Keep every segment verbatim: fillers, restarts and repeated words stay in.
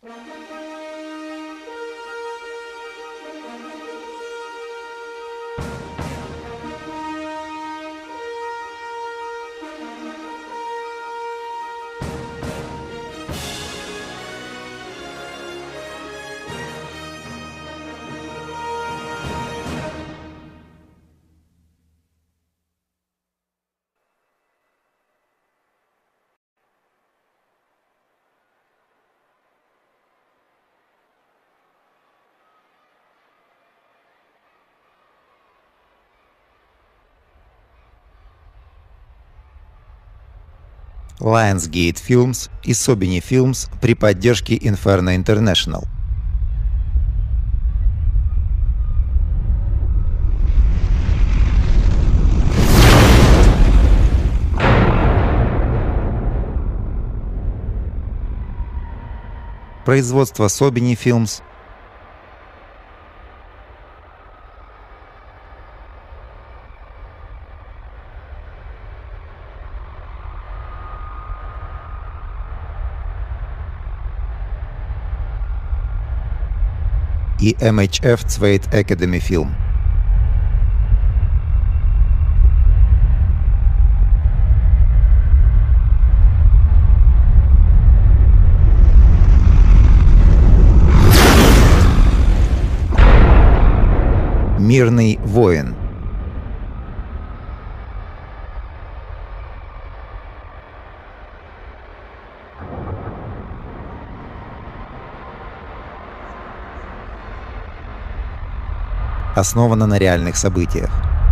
Lionsgate Films и Sobini Films при поддержке Inferno International. Производство Sobini Films. И эм эйч эф Zweite Academy Film. Мирный воин. Основана на реальных событиях.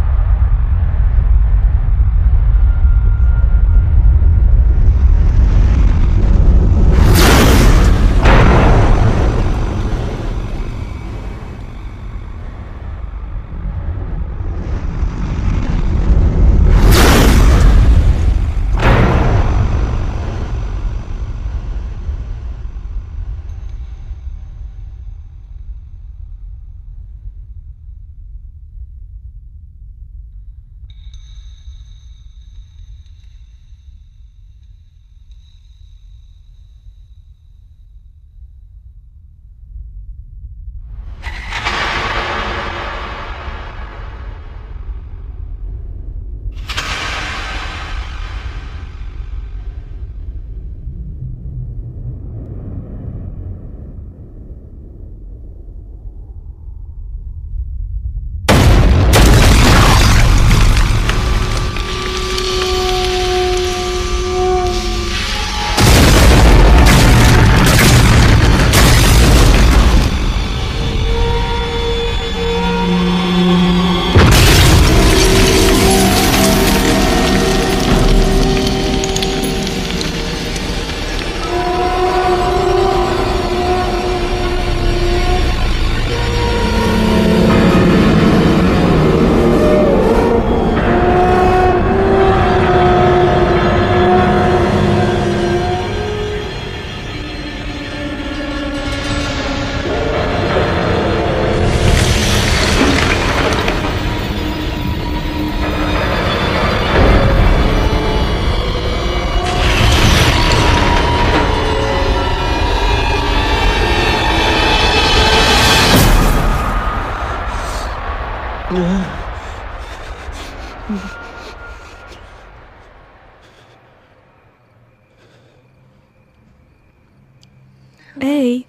Эй!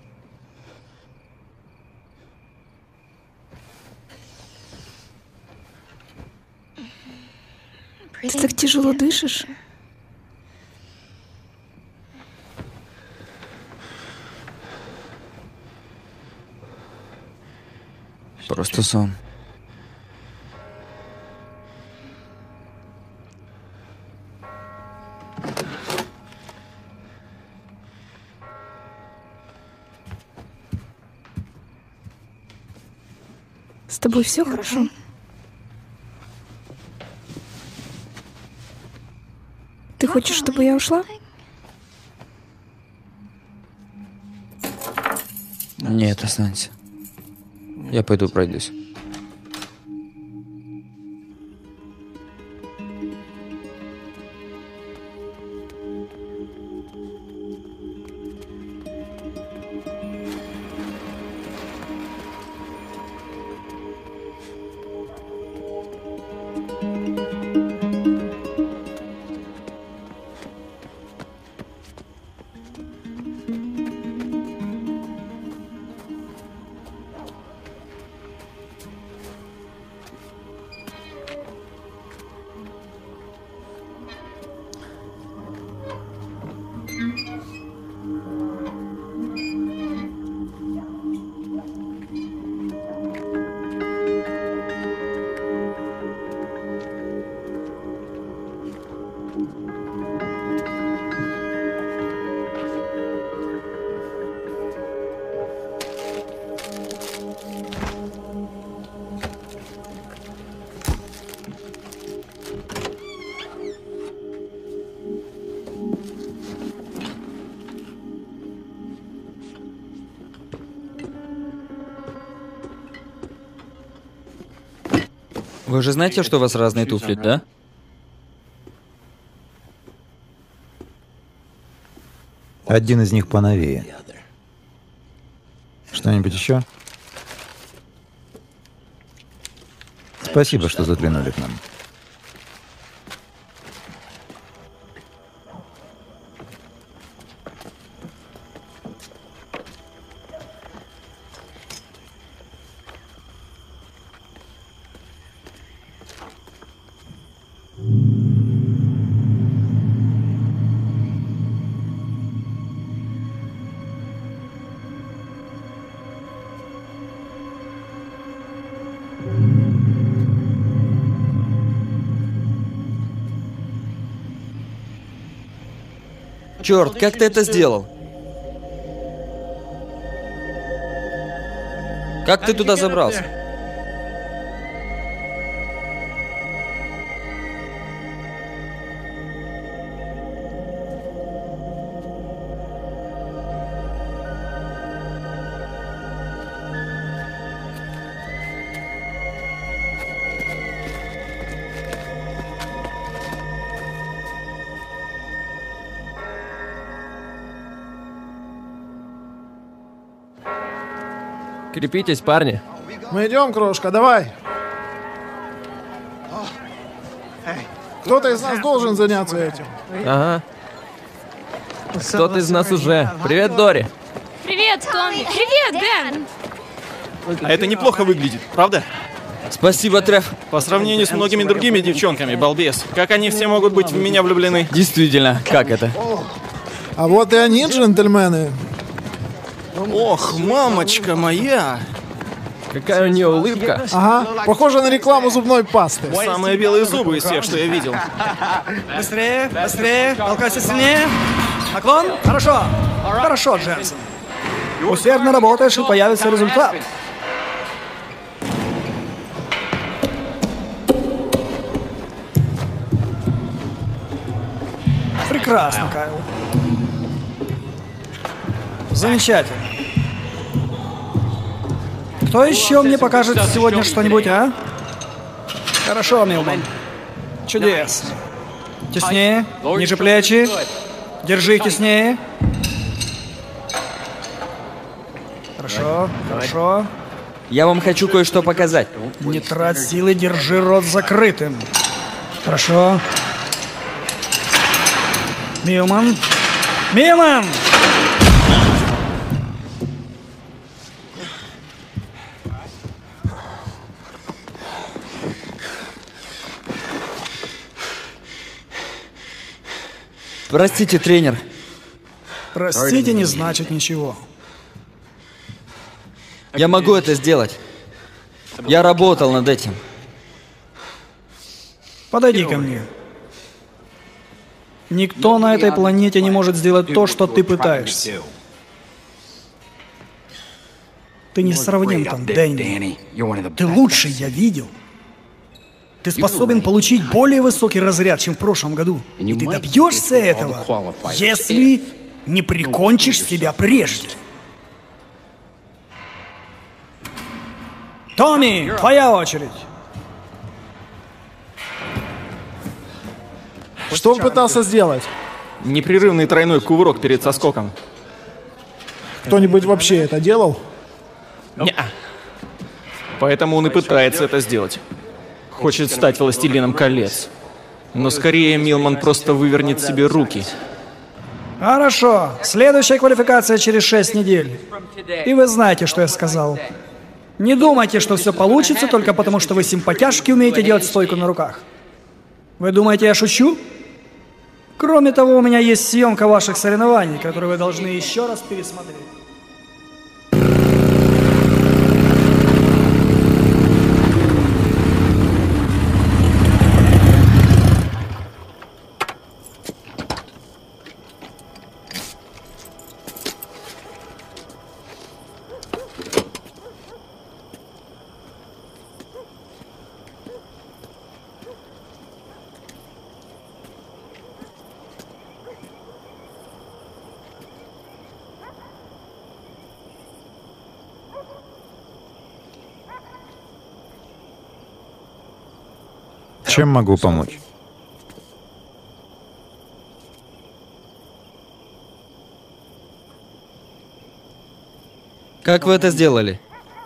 Ты так тяжело дышишь? Просто сон. С тобой все хорошо? Ты хочешь, чтобы я ушла? Нет, останься. Я пойду пройдусь. Вы же знаете, что у вас разные туфли, да? Один из них поновее. Что-нибудь еще? Спасибо, что заглянули к нам. Черт, как ты это сделал? Как ты туда забрался? Крепитесь, парни. Мы идем, крошка, давай. Кто-то из нас должен заняться этим. Ага. Кто-то из нас уже. Привет, Дори. Привет, Томми! Привет, Дэн! А это неплохо выглядит, правда? Спасибо, Треф. По сравнению с многими другими девчонками, балбес. Как они все могут быть в меня влюблены? Действительно, как это? А вот и они, джентльмены. Ох, мамочка моя! Какая у нее улыбка. Ага, похоже на рекламу зубной пасты. Самые белые зубы из всех, что я видел. Быстрее, быстрее, толкайся сильнее. Наклон. Хорошо. Хорошо, Дженсен. Усердно работаешь, и появится результат. Прекрасно, Кайл. Замечательно. Кто еще мне покажет сегодня что-нибудь, а? Хорошо, Милман. Чудесно. Теснее, ниже плечи. Держи теснее. Хорошо, хорошо. Я вам хочу кое-что показать. Не трать силы, держи рот закрытым. Хорошо. Милман. Милман! Простите, тренер. Простите не значит ничего. Я могу это сделать. Я работал над этим. Подойди ко мне. Никто на этой планете не может сделать то, что ты пытаешься. Ты не сравним там, Дэнни. Ты лучший, я видел. Ты способен получить более высокий разряд, чем в прошлом году. И ты добьешься этого, если не прикончишь себя прежде. Томми, твоя очередь. Что он пытался сделать? Непрерывный тройной кувырок перед соскоком. Кто-нибудь вообще это делал? Неа. Поэтому он и пытается это сделать. Хочет стать властелином колец. Но скорее Милман просто вывернет себе руки. Хорошо. Следующая квалификация через шесть недель. И вы знаете, что я сказал. Не думайте, что все получится только потому, что вы симпатяшки умеете делать стойку на руках. Вы думаете, я шучу? Кроме того, у меня есть съемка ваших соревнований, которую вы должны еще раз пересмотреть. Чем могу помочь? Как вы это сделали?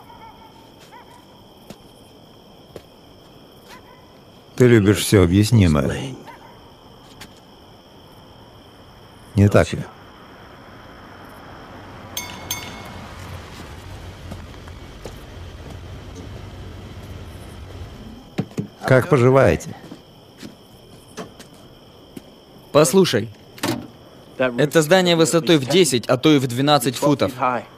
Ты любишь все объяснимое. Не так ли? Как поживаете? Послушай, это здание высотой в десять, а то и в двенадцать футов.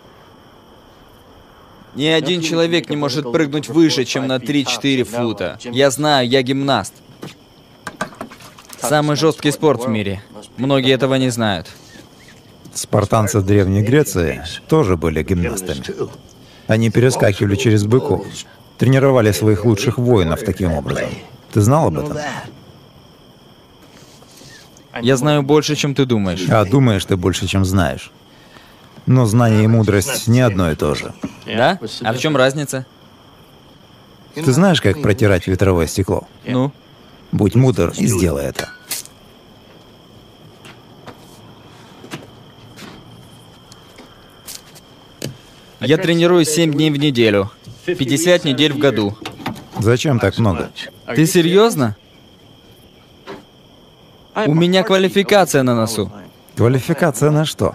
Ни один человек не может прыгнуть выше, чем на три-четыре фута. Я знаю, я гимнаст. Самый жесткий спорт в мире. Многие этого не знают. Спартанцы в Древней Греции тоже были гимнастами. Они перескакивали через быков, тренировали своих лучших воинов таким образом. Ты знал об этом? Я знаю больше, чем ты думаешь. А думаешь ты больше, чем знаешь. Но знание и мудрость не одно и то же. Да? А в чем разница? Ты знаешь, как протирать ветровое стекло? Ну? Будь мудр и сделай это. Я тренируюсь семь дней в неделю. пятьдесят недель в году. Зачем так много? Ты серьезно? У меня квалификация на носу. Квалификация на что?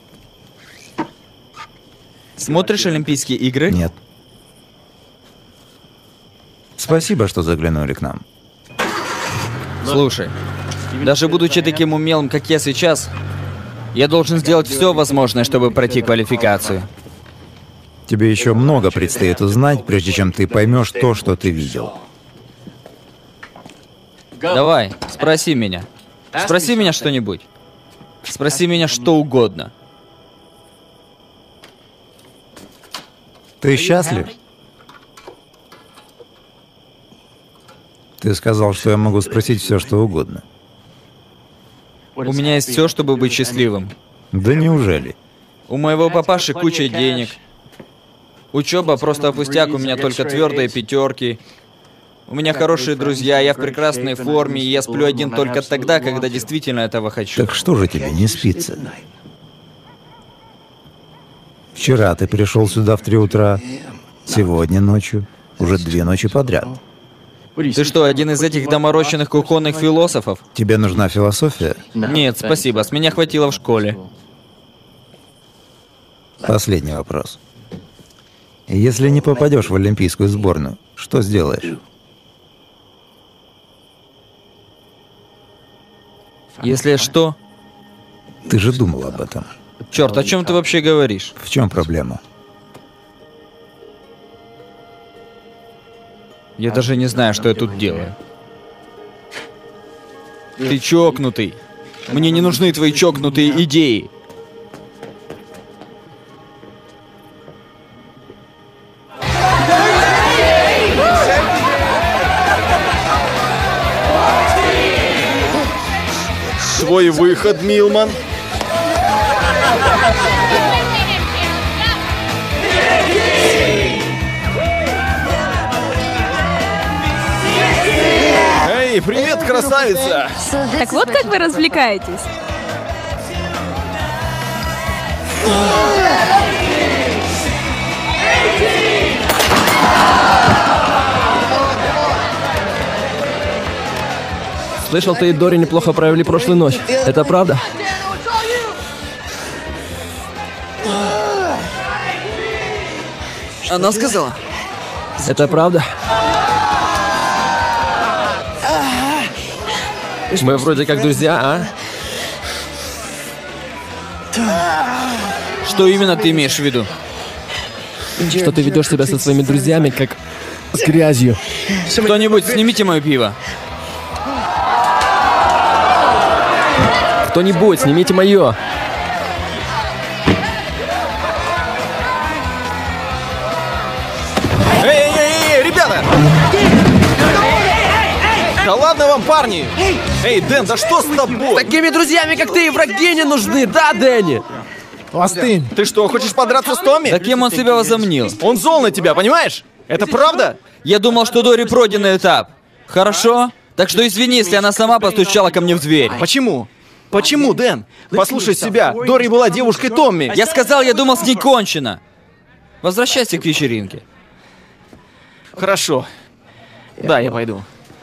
Смотришь Олимпийские игры? Нет. Спасибо, что заглянули к нам. Слушай, даже будучи таким умелым, как я сейчас, я должен сделать все возможное, чтобы пройти квалификацию. Тебе еще много предстоит узнать, прежде чем ты поймешь то, что ты видел. Давай, спроси меня. Спроси меня что-нибудь. Спроси меня что угодно. Ты счастлив? Ты сказал, что я могу спросить все, что угодно. У меня есть все, чтобы быть счастливым. Да неужели? У моего папаши куча денег. Учеба просто пустяк, у меня только твердые пятерки. У меня хорошие друзья, я в прекрасной форме, и я сплю один только тогда, когда действительно этого хочу. Так что же тебе не спится? Вчера ты пришел сюда в три утра, сегодня ночью, уже две ночи подряд. Ты что, один из этих доморощенных кухонных философов? Тебе нужна философия? Нет, спасибо, с меня хватило в школе. Последний вопрос. Если не попадешь в олимпийскую сборную, что сделаешь? Если что... Ты же думал об этом. Черт, о чем ты вообще говоришь? В чем проблема? Я даже не знаю, что я тут делаю. Ты чокнутый. Мне не нужны твои чокнутые идеи. Твой выход, Милман. Эй, привет, красавица! Так вот как вы развлекаетесь? Слышал, ты и Дори неплохо провели прошлую ночь. Это правда? Она сказала. Это правда? Мы вроде как друзья, а? Что именно ты имеешь в виду? Что ты ведешь себя со своими друзьями, как с грязью. Кто-нибудь, снимите мое пиво. Кто-нибудь, снимите мое. Эй, эй, эй, ребята! Да ладно вам, парни! Эй, Дэн, да что с тобой? Такими друзьями, как ты, и враги не нужны, да, Дэнни? Остынь. Ты что, хочешь подраться с Томми? Да кем он себя возомнил? Он зол на тебя, понимаешь? Это правда? Я думал, что Дори пройденный этап. Хорошо? Так что извини, если она сама постучала ко мне в дверь. Почему? Почему, Дэн? Послушай себя. Дори была девушкой Томми. Я сказал, я думал, с ней кончено. Возвращайся к вечеринке. Хорошо. Да, я пойду.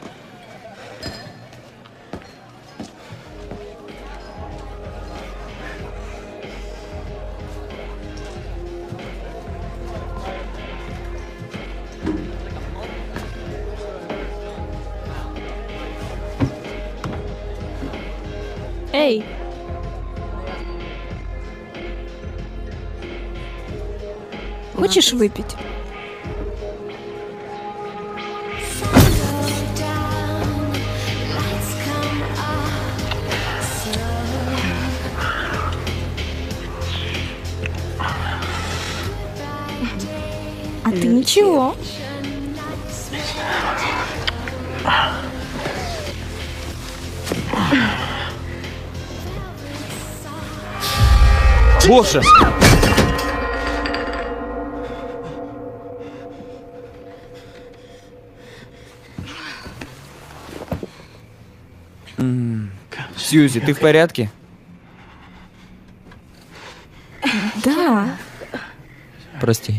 Эй! Хочешь выпить? А ты ничего. Боже! М, Сьюзи, ты в порядке? Да. Прости.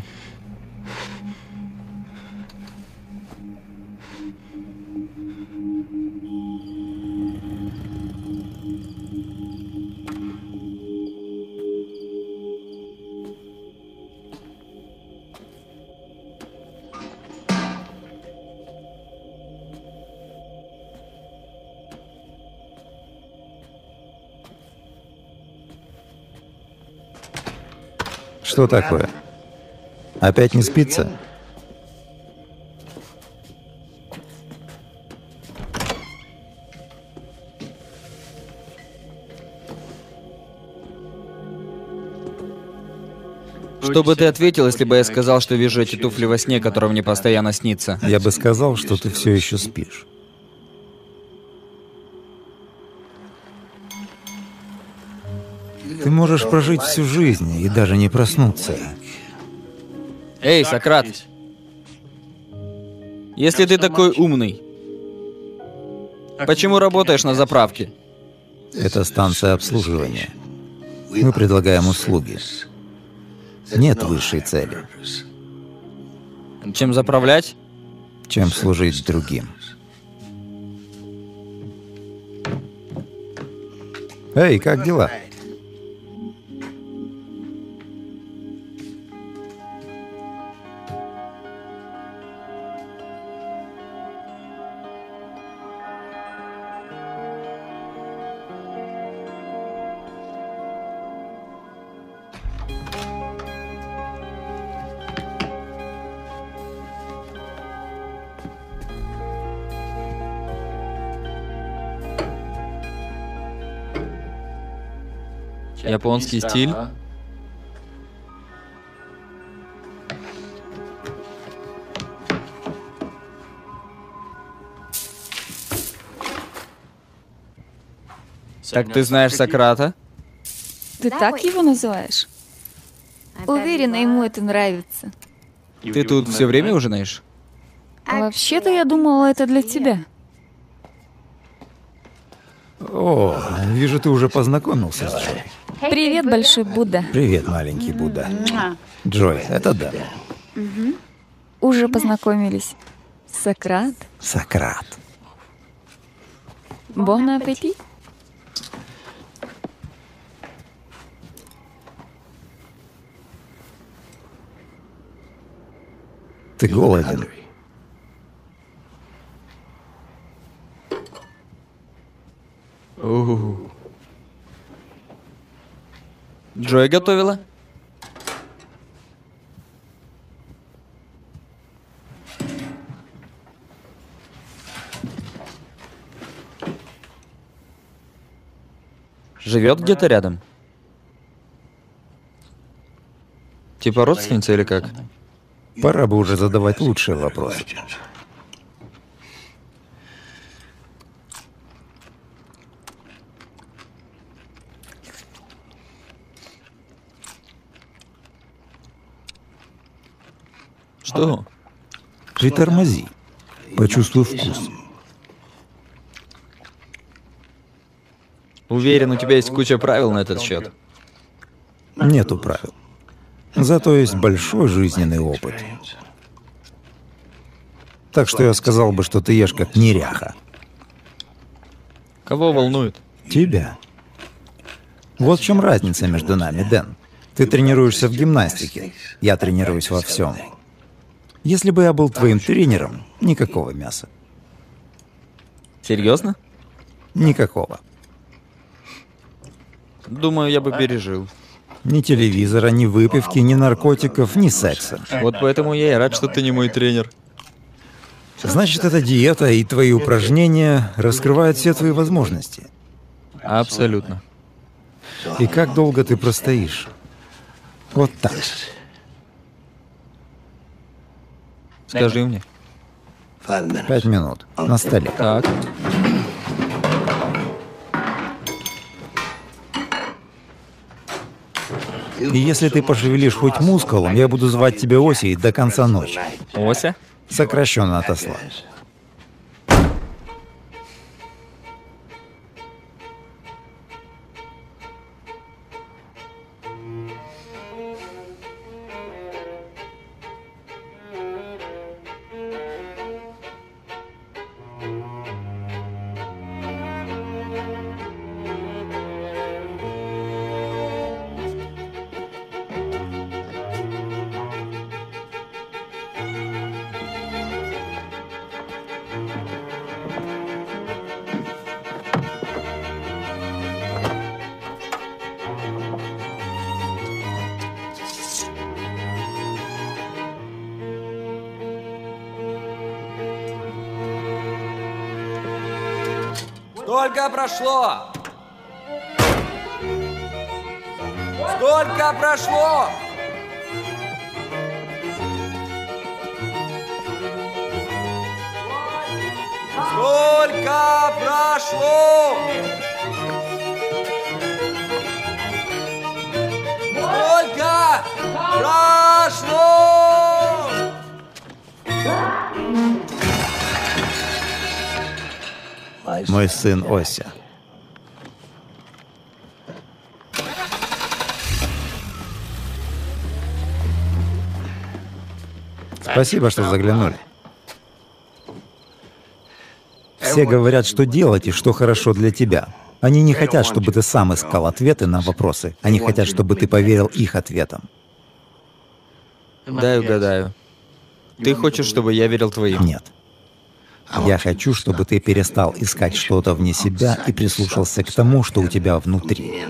Что такое? Опять не спится? Что бы ты ответил, если бы я сказал, что вижу эти туфли во сне, которые мне постоянно снится? Я бы сказал, что ты все еще спишь. Ты можешь прожить всю жизнь и даже не проснуться. Эй, Сократ! Если ты такой умный, почему работаешь на заправке? Это станция обслуживания. Мы предлагаем услуги. Нет высшей цели, Чем заправлять? чем служить другим. Эй, как дела? Японский стиль? Так ты знаешь Сократа? Ты так его называешь? Уверена, ему это нравится. Ты тут все время ужинаешь? Вообще-то я думала, это для тебя. О, вижу, ты уже познакомился с Джой. Привет, большой Будда. Привет, маленький Будда. Джой, это Дэн. Уже познакомились. Сократ. Сократ. Бон аппетит. Ты голоден. У-у-у. Джой готовила? Живет где-то рядом? Типа родственница или как? Пора бы уже задавать лучшие вопросы. Что? Притормози. Почувствуй вкус. Уверен, у тебя есть куча правил на этот счет. Нету правил. Зато есть большой жизненный опыт. Так что я сказал бы, что ты ешь как неряха. Кого волнует? Тебя. Вот в чем разница между нами, Дэн. Ты тренируешься в гимнастике, я тренируюсь во всем. Если бы я был твоим тренером, никакого мяса. Серьезно? Никакого. Думаю, я бы пережил. Ни телевизора, ни выпивки, ни наркотиков, ни секса. Вот поэтому я и рад, что ты не мой тренер. Значит, эта диета и твои упражнения раскрывают все твои возможности. Абсолютно. И как долго ты простоишь? Вот так. Скажи мне. Пять минут. На столе. Так. И если ты пошевелишь хоть мускулом, я буду звать тебя Осей до конца ночи. Ося? Сокращенно от осла. Сколько прошло? Сколько прошло? Сколько прошло? Сколько прошло? Мой сын Ося. Спасибо, что заглянули. Все говорят, что делать и что хорошо для тебя. Они не хотят, чтобы ты сам искал ответы на вопросы. Они хотят, чтобы ты поверил их ответам. Дай угадаю. Ты хочешь, чтобы я верил твоим? Нет. Я хочу, чтобы ты перестал искать что-то вне себя и прислушался к тому, что у тебя внутри.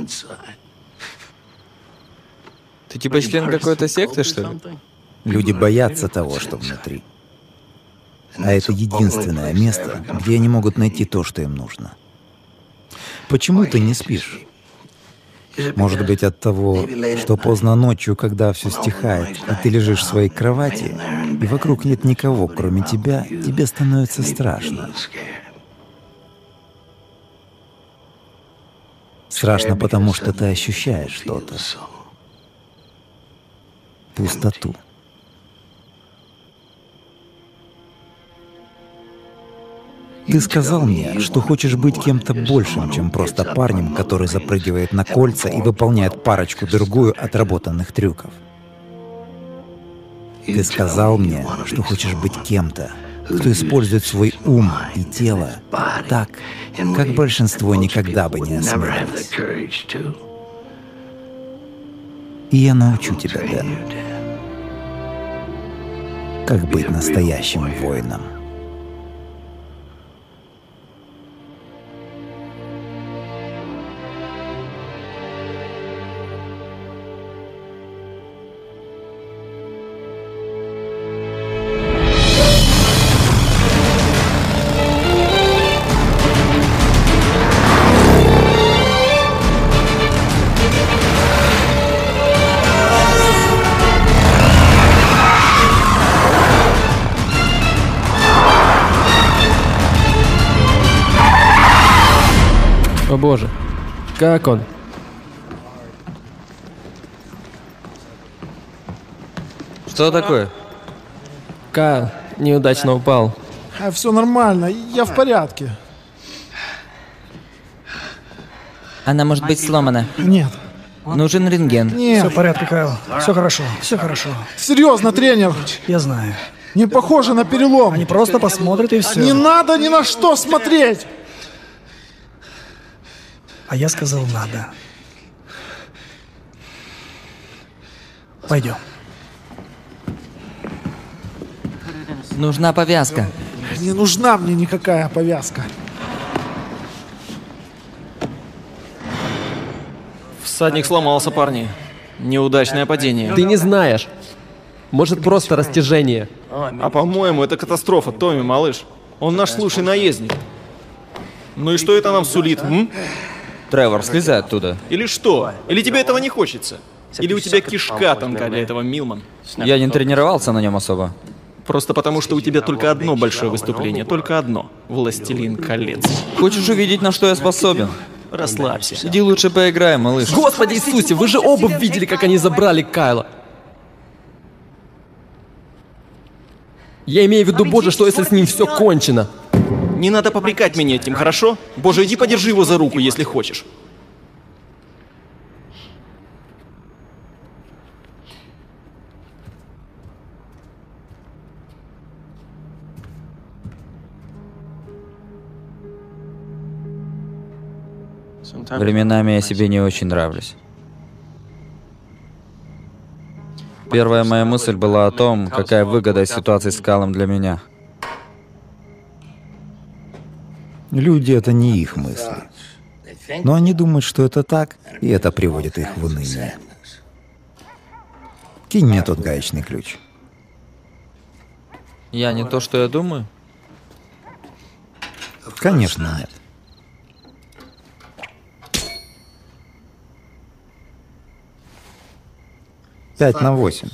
Ты типа член какой-то секты, что ли? Люди боятся того, что внутри. А это единственное место, где они могут найти то, что им нужно. Почему ты не спишь? Может быть, от того, что поздно ночью, когда все стихает, и ты лежишь в своей кровати, и вокруг нет никого, кроме тебя, тебе становится страшно. Страшно, потому что ты ощущаешь что-то. Пустоту. Ты сказал мне, что хочешь быть кем-то большим, чем просто парнем, который запрыгивает на кольца и выполняет парочку-другую отработанных трюков. Ты сказал мне, что хочешь быть кем-то, кто использует свой ум и тело так, как большинство никогда бы не осмелилось. И я научу тебя, Дэн, как быть настоящим воином. О боже, как он? Что такое? Кайл неудачно упал. А, все нормально, я в порядке. Она может быть сломана. Нет. Нужен рентген. Все Нет. в порядке, Кайл. Все хорошо, все хорошо. Серьезно, тренер. Я знаю. Не похоже на перелом. Они просто посмотрят и все. Не надо ни на что смотреть. А я сказал, надо. Пойдем. Нужна повязка. Не нужна мне никакая повязка. Всадник сломался, парни. Неудачное падение. Ты не знаешь. Может, просто растяжение. А по-моему, это катастрофа, Томми, малыш. Он наш лучший наездник. Ну и что это нам сулит, м? Тревор, слезай оттуда. Или что? Или тебе этого не хочется? Или у тебя кишка тонка для этого, Милман? Я не тренировался на нем особо. Просто потому, что у тебя только одно большое выступление. Только одно. «Властелин колец». Хочешь увидеть, на что я способен? Расслабься. Иди лучше поиграем, малыш. Господи Иисусе, вы же оба видели, как они забрали Кайла. Я имею в виду, Боже, что если с ним все кончено? Не надо попрекать меня этим, хорошо? Боже, иди подержи его за руку, если хочешь. Временами я себе не очень нравлюсь. Первая моя мысль была о том, какая выгода из ситуации с Кайлом для меня. Люди — это не их мысли. Но они думают, что это так, и это приводит их в уныние. Кинь мне тот гаечный ключ. Я не то, что я думаю. Конечно, нет. Пять на восемь.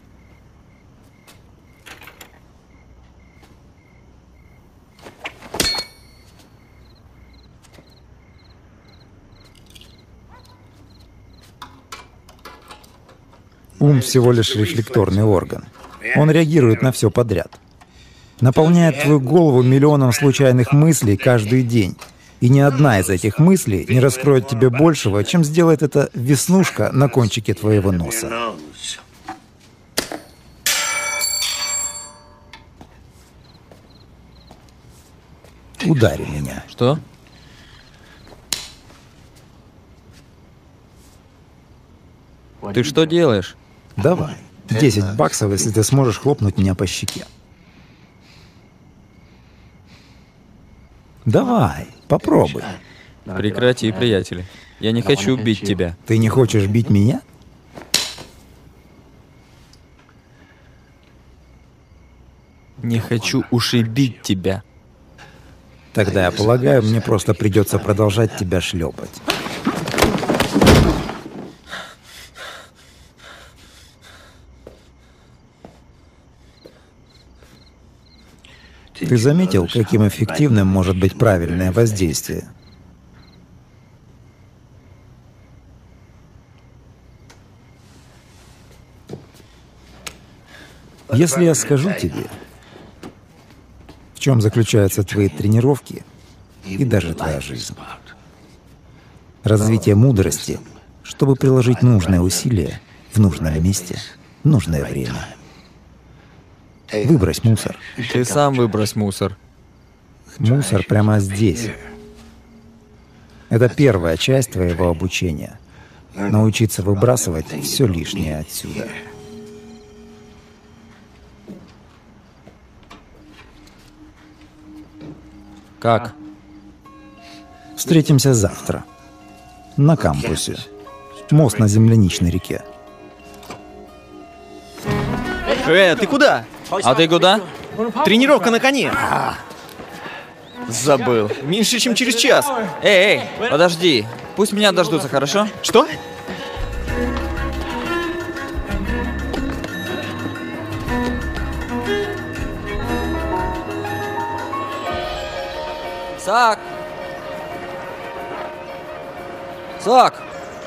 Ум всего лишь рефлекторный орган. Он реагирует на все подряд. Наполняет твою голову миллионом случайных мыслей каждый день. И ни одна из этих мыслей не раскроет тебе большего, чем сделает эта веснушка на кончике твоего носа. Удари меня. Что? Ты что делаешь? Давай. Десять баксов, если ты сможешь хлопнуть меня по щеке. Давай, попробуй. Прекрати, приятели. Я не хочу бить тебя. Ты не хочешь бить меня? Не хочу ушибить тебя. Тогда, я полагаю, мне просто придется продолжать тебя шлепать. Ты заметил, каким эффективным может быть правильное воздействие? Если я скажу тебе, в чем заключаются твои тренировки и даже твоя жизнь, развитие мудрости, чтобы приложить нужное усилие в нужном месте, в нужное время. Выбрось мусор. Ты сам выбрось мусор. Мусор прямо здесь. Это первая часть твоего обучения. Научиться выбрасывать все лишнее отсюда. Как? Встретимся завтра. На кампусе. Мост на Земляничной реке. Э, ты куда? А ты куда? Тренировка на коне. Забыл. Меньше, чем через час. Эй, эй, подожди. Пусть меня дождутся, хорошо? Что? Сак! Сак!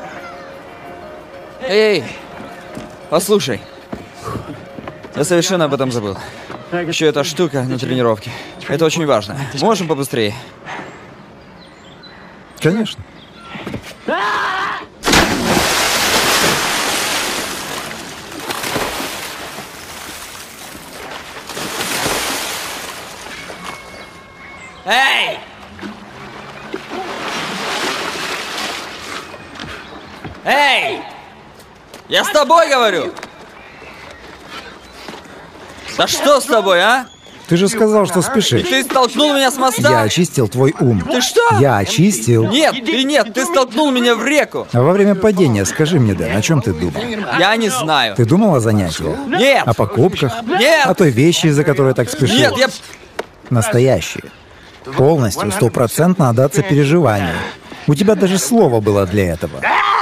Эй! Послушай. Я совершенно об этом забыл. Еще эта штука на тренировке. Это очень важно. Можем побыстрее? Конечно. Эй! Эй! Я с тобой говорю! Да что с тобой, а? Ты же сказал, что И спешишь. ты столкнул меня с моста? Я очистил твой ум. Ты что? Я очистил. Нет, ты нет, ты столкнул меня в реку. А во время падения скажи мне, Дэн, о чем ты думал? Я не знаю. Ты думал о занятиях? Нет! О покупках? Нет! О той вещи, из-за которой так спешил? Нет, я... Настоящие. Полностью, стопроцентно отдаться переживанию. У тебя даже слово было для этого.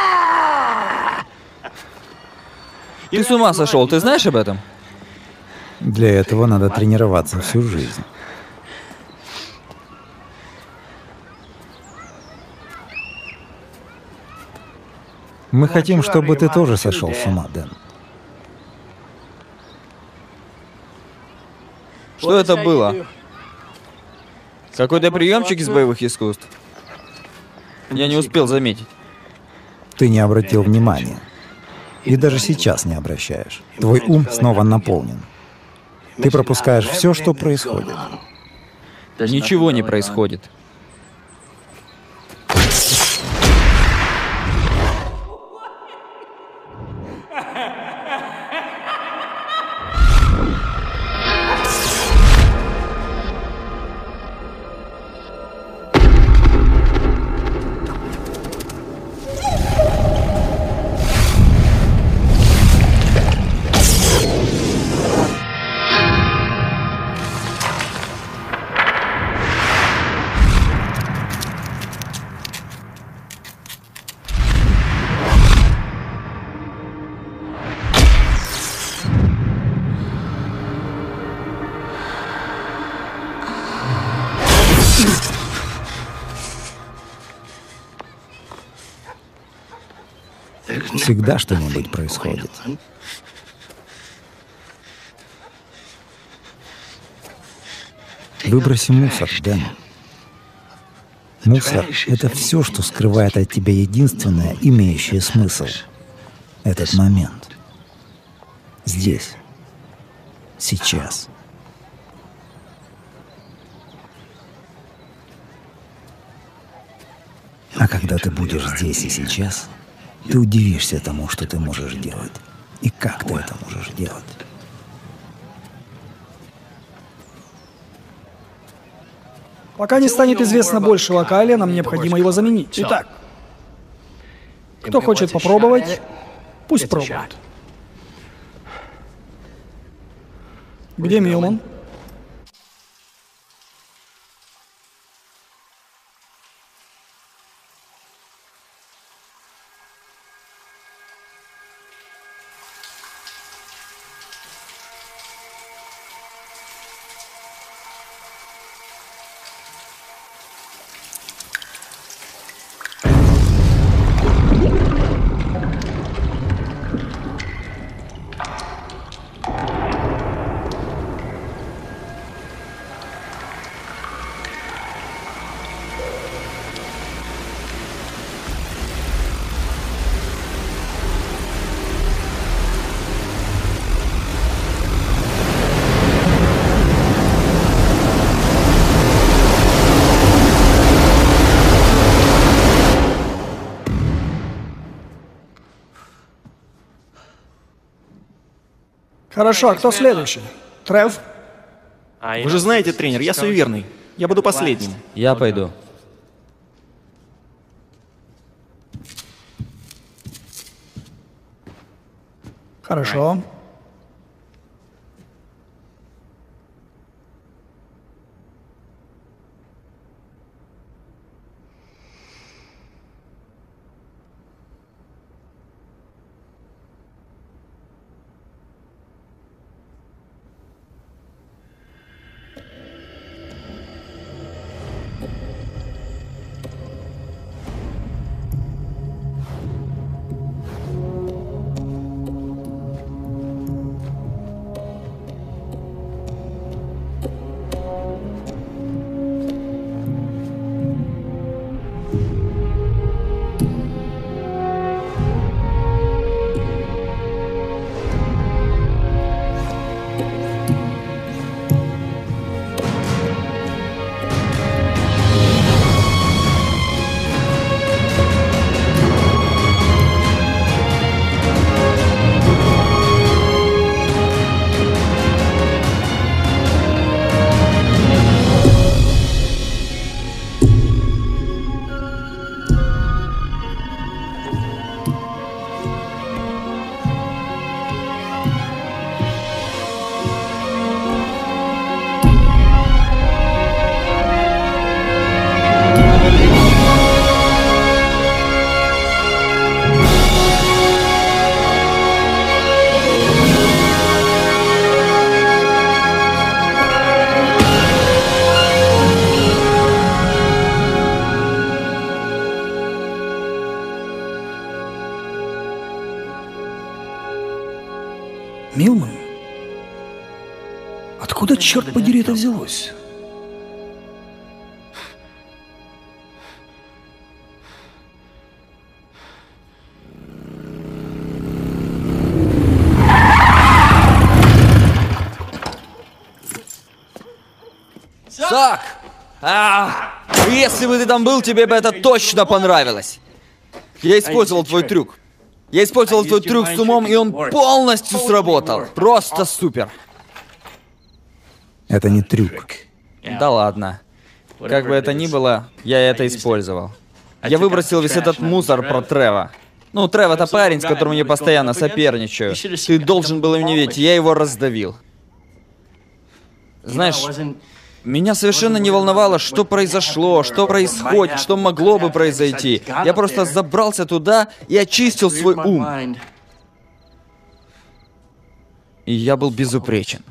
Ты с ума сошел, ты знаешь об этом? Для этого надо тренироваться всю жизнь. Мы хотим, чтобы ты тоже сошел с ума, Дэн. Что это было? Какой-то приемчик из боевых искусств? Я не успел заметить. Ты не обратил внимания. И даже сейчас не обращаешь. Твой ум снова наполнен. Ты пропускаешь все, что происходит. Ничего не происходит. Всегда что-нибудь происходит. Выброси мусор, Дэн. Мусор — это все, что скрывает от тебя единственное, имеющее смысл. Этот момент. Здесь. Сейчас. А когда ты будешь здесь и сейчас, ты удивишься тому, что ты можешь делать. И как ты это можешь делать. Пока не станет известно больше о Кайле, нам необходимо его заменить. Итак, кто хочет попробовать, пусть пробует. Где Милман? Хорошо, а кто следующий? Трев? Вы же знаете, тренер, я суеверный. Я буду последним. Я пойду. Хорошо. Милман? Откуда, черт подери, это взялось? Зак! А, если бы ты там был, тебе бы это точно понравилось. Я использовал твой трюк. Я использовал твой трюк с умом, и он полностью сработал. Просто супер. Это не трюк. Да ладно. Как бы это ни было, я это использовал. Я выбросил весь этот мусор про Трева. Ну, Трев — это парень, с которым я постоянно соперничаю. Ты должен был мне верить, я его раздавил. Знаешь, меня совершенно не волновало, что произошло, что происходит, что могло бы произойти. Я просто забрался туда и очистил свой ум. И я был безупречен.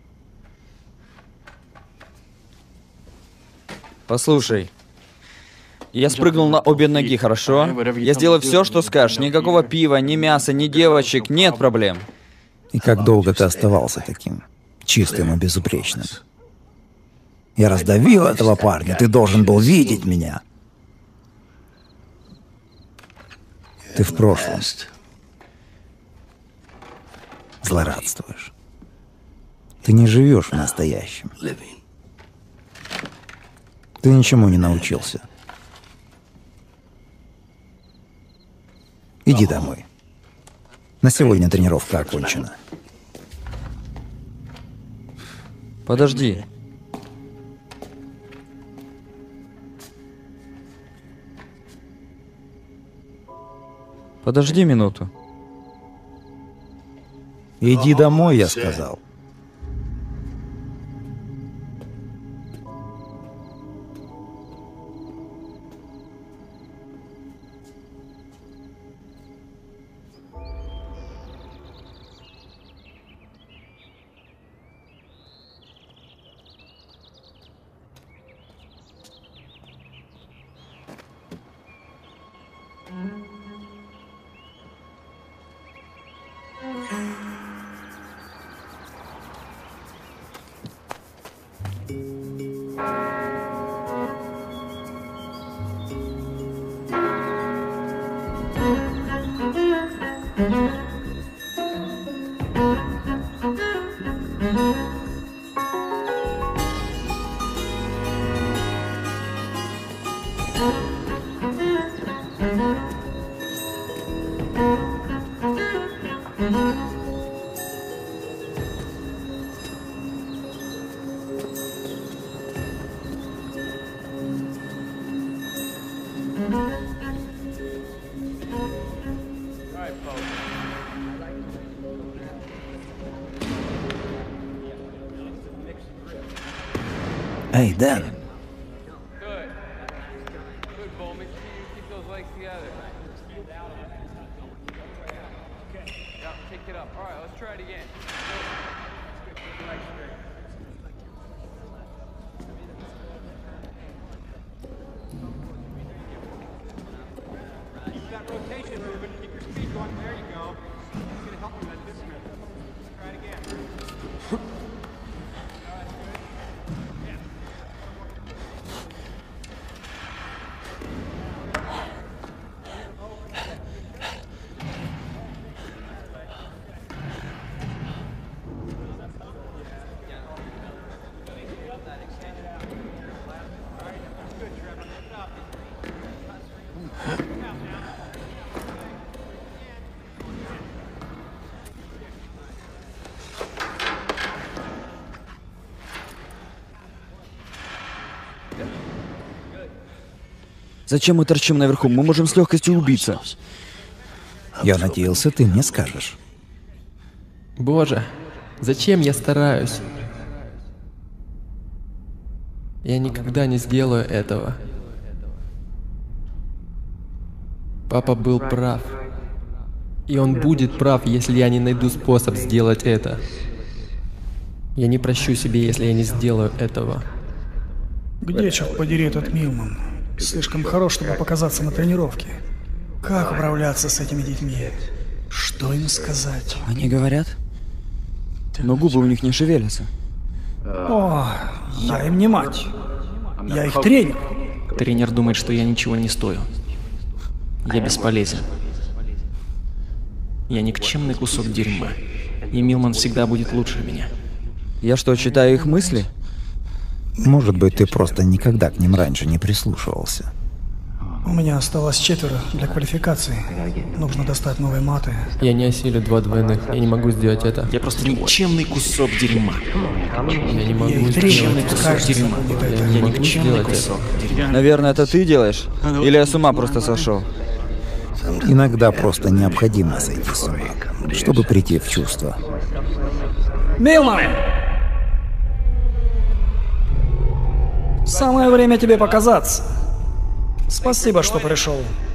Послушай, я спрыгнул на обе ноги, хорошо? Я сделаю все, что скажешь. Никакого пива, ни мяса, ни девочек, нет проблем. И как долго ты оставался таким чистым и безупречным? Я раздавил этого парня, ты должен был видеть меня. Ты в прошлом злорадствуешь. Ты не живешь в настоящем. Ты ничему не научился. Иди домой. На сегодня тренировка окончена. Подожди. Подожди минуту. Иди домой, я сказал. Эй, Дэн. Зачем мы торчим наверху? Мы можем с легкостью убиться. Я надеялся, ты мне скажешь. Боже, зачем я стараюсь? Я никогда не сделаю этого. Папа был прав. И он будет прав, если я не найду способ сделать это. Я не прощу себе, если я не сделаю этого. Где, черт подери, этот Милман? Слишком хорош, чтобы показаться на тренировке. Как управляться с этими детьми? Что им сказать? Они говорят? Но губы у них не шевелятся. О, я им не мать. Я их тренер. Тренер думает, что я ничего не стою. Я бесполезен. Я никчемный кусок дерьма. И Милман всегда будет лучше меня. Я что, читаю их мысли? Может быть, ты просто никогда к ним раньше не прислушивался. У меня осталось четверо для квалификации. Нужно достать новые маты. Я не осилю два двойных. Я не могу сделать это. Я просто никчемный кусок дерьма. Я не могу Я их сделать тренер, кусок кажется, дерьма. будет это. Я не Я могу никчемный сделать это. кусок дерьма. Наверное, это ты делаешь? Или я с ума просто сошел? Иногда просто необходимо сойти с ума, чтобы прийти в чувство. Милман! Самое время тебе показаться. Спасибо, что пришел.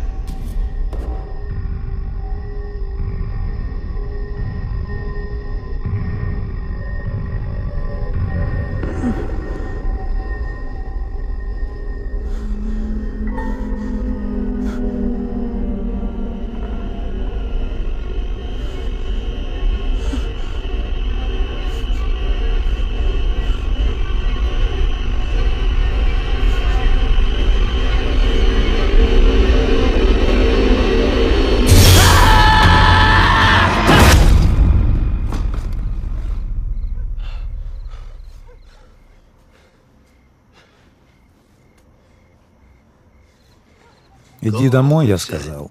Иди домой, я сказал.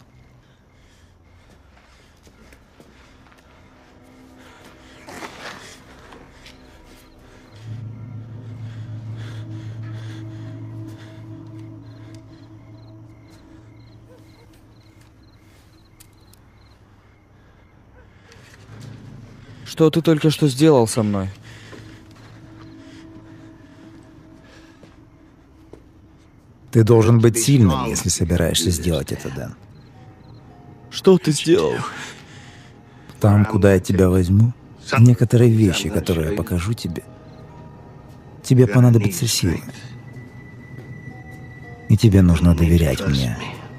Что ты только что сделал со мной? Ты должен быть сильным, если собираешься сделать это, Дэн. Что ты сделал? Там, куда я тебя возьму, некоторые вещи, которые я покажу тебе, тебе понадобится сила. И тебе нужно доверять мне.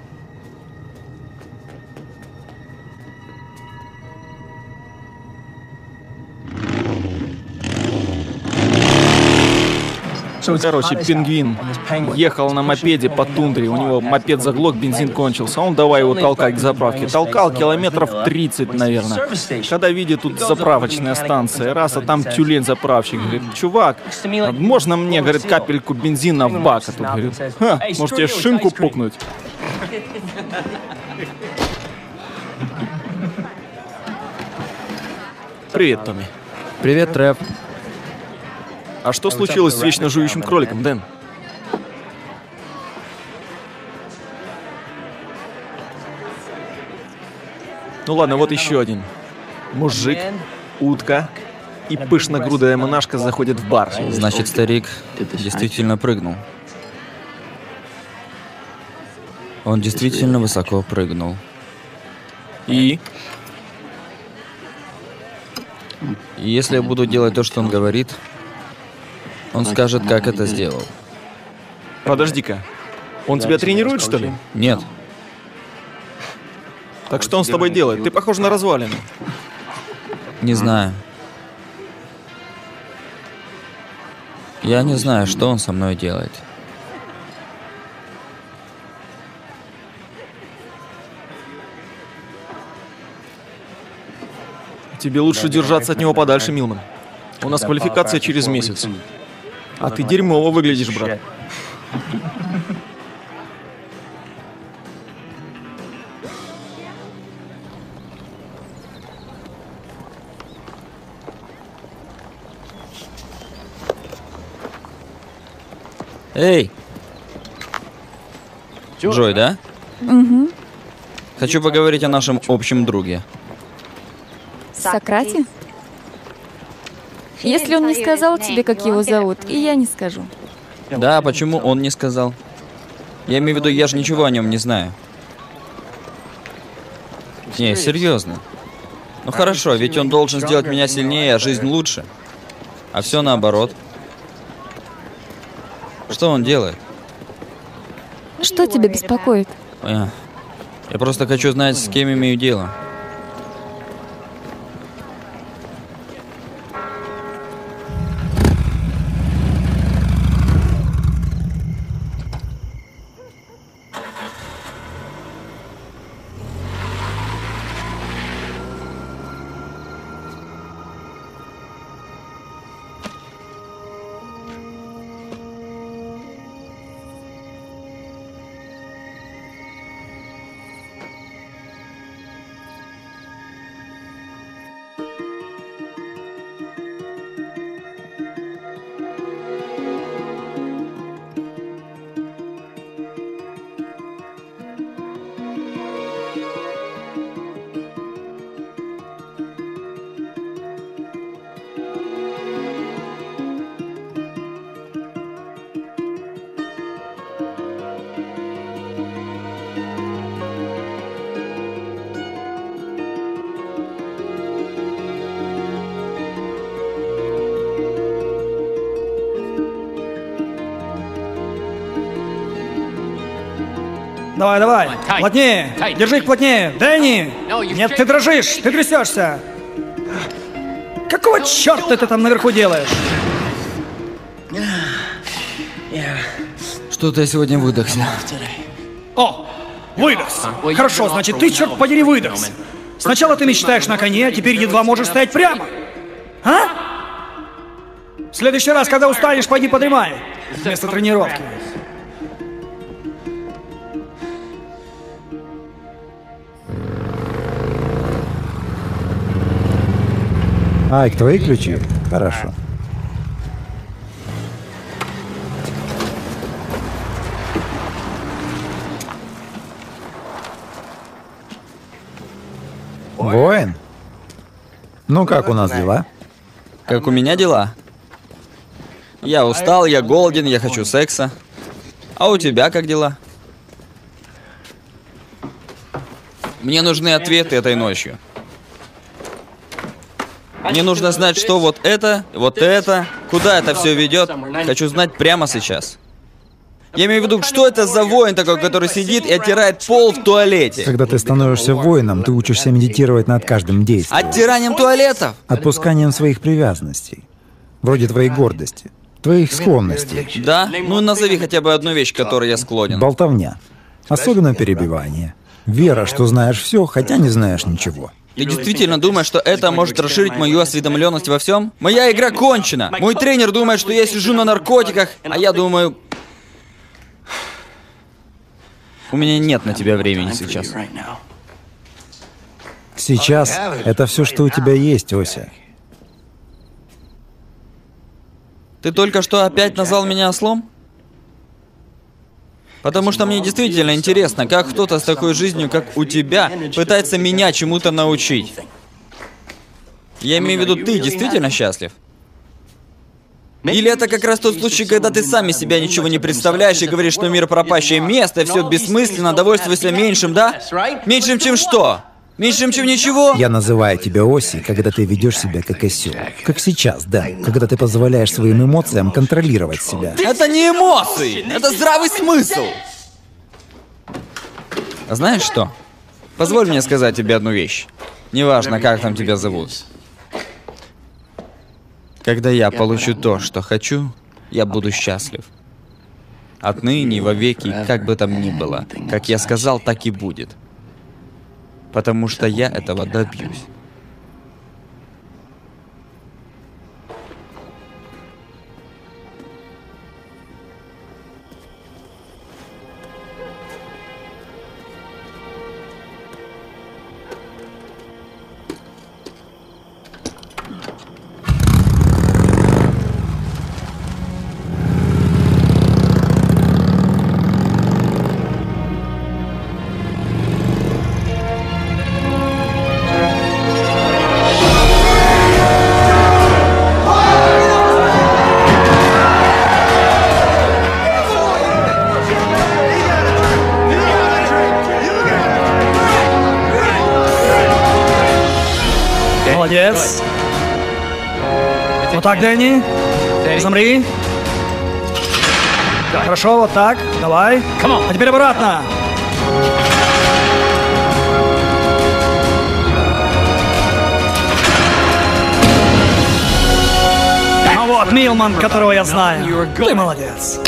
Короче, пингвин ехал на мопеде по тундре, у него мопед заглох, бензин кончился, он давай его толкать к заправке. Толкал километров тридцать, наверное. Когда видит тут заправочная станция, раз, а там тюлень-заправщик, говорит, чувак, можно мне, говорит, капельку бензина в бак? А тут говорит, ха, может тебе шинку пукнуть? Привет, Томми. Привет, Трэп. А что случилось с вечно жующим кроликом, Дэн? Ну ладно, вот еще один. Мужик, утка и пышногрудая монашка заходят в бар. Значит, старик действительно прыгнул. Он действительно высоко прыгнул. И? И если я буду делать то, что он говорит, он скажет, как это сделал. Подожди-ка. Он тебя тренирует, что ли? Нет. Так что он с тобой делает? Ты похож на развалину. Не знаю. Я не знаю, что он со мной делает. Тебе лучше держаться от него подальше, Милман. У нас квалификация через месяц. А ты дерьмово выглядишь, брат. Эй! Джой, да? Угу. Хочу поговорить о нашем общем друге. Сократе? Если он не сказал тебе, как его зовут, и я не скажу. Да, почему он не сказал? Я имею в виду, я же ничего о нем не знаю. Не, серьезно. Ну хорошо, ведь он должен сделать меня сильнее, а жизнь лучше. А все наоборот. Что он делает? Что тебя беспокоит? Я, я просто хочу знать, с кем имею дело. Давай, давай. Плотнее. Держи их плотнее. Дэнни! Нет, ты дрожишь, ты трясешься. Какого черта ты там наверху делаешь? Что-то я сегодня выдохся. О, выдохся. Хорошо, значит, ты, черт подери, выдохся. Сначала ты мечтаешь на коне, а теперь едва можешь стоять прямо. А? В следующий раз, когда устанешь, пойди подремай. Вместо тренировки. Айк, твои ключи? Хорошо. Воин? Ну как у нас дела? Как у меня дела? Я устал, я голоден, я хочу секса. А у тебя как дела? Мне нужны ответы этой ночью. Мне нужно знать, что вот это, вот это, куда это все ведет. Хочу знать прямо сейчас. Я имею в виду, что это за воин такой, который сидит и оттирает пол в туалете? Когда ты становишься воином, ты учишься медитировать над каждым действием. Оттиранием туалетов? Отпусканием своих привязанностей. Вроде твоей гордости. Твоих склонностей. Да? Ну назови хотя бы одну вещь, к которой я склонен. Болтовня. Особенно перебивание. Вера, что знаешь все, хотя не знаешь ничего. Ты действительно думаешь, что это может расширить мою осведомленность во всем? Моя игра кончена. Мой тренер думает, что я сижу на наркотиках, а я думаю... У меня нет на тебя времени сейчас. Сейчас это все, что у тебя есть, Ося. Ты только что опять назвал меня ослом? Потому что мне действительно интересно, как кто-то с такой жизнью, как у тебя, пытается меня чему-то научить. Я имею в виду, ты действительно счастлив? Или это как раз тот случай, когда ты сам из себя ничего не представляешь и говоришь, что мир пропащее место, все бессмысленно, довольствуйся меньшим, да? Меньшим, чем что? Меньшим, чем ничего? Я называю тебя Оси, когда ты ведешь себя как осел. Как сейчас, да. Когда ты позволяешь своим эмоциям контролировать себя. Это не эмоции, это здравый смысл. Знаешь что? Позволь мне сказать тебе одну вещь. Неважно, как там тебя зовут. Когда я получу то, что хочу, я буду счастлив. Отныне, вовеки, как бы там ни было. Как я сказал, так и будет. Потому что я этого добьюсь. Молодец. Вот так, Дэнни. Замри. Хорошо, вот так. Давай. А теперь обратно. А вот Милман, которого я знаю. Ты молодец.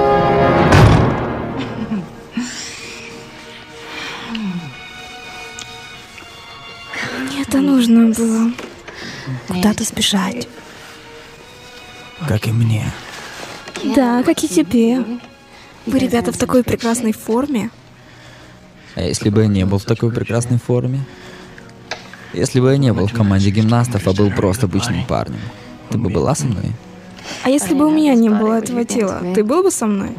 Это нужно было куда-то спешать. Как и мне. Да, как и тебе. Вы, ребята, в такой прекрасной форме. А если бы я не был в такой прекрасной форме? Если бы я не был в команде гимнастов, а был просто обычным парнем, ты бы была со мной? А если бы у меня не было этого тела, ты был бы со мной?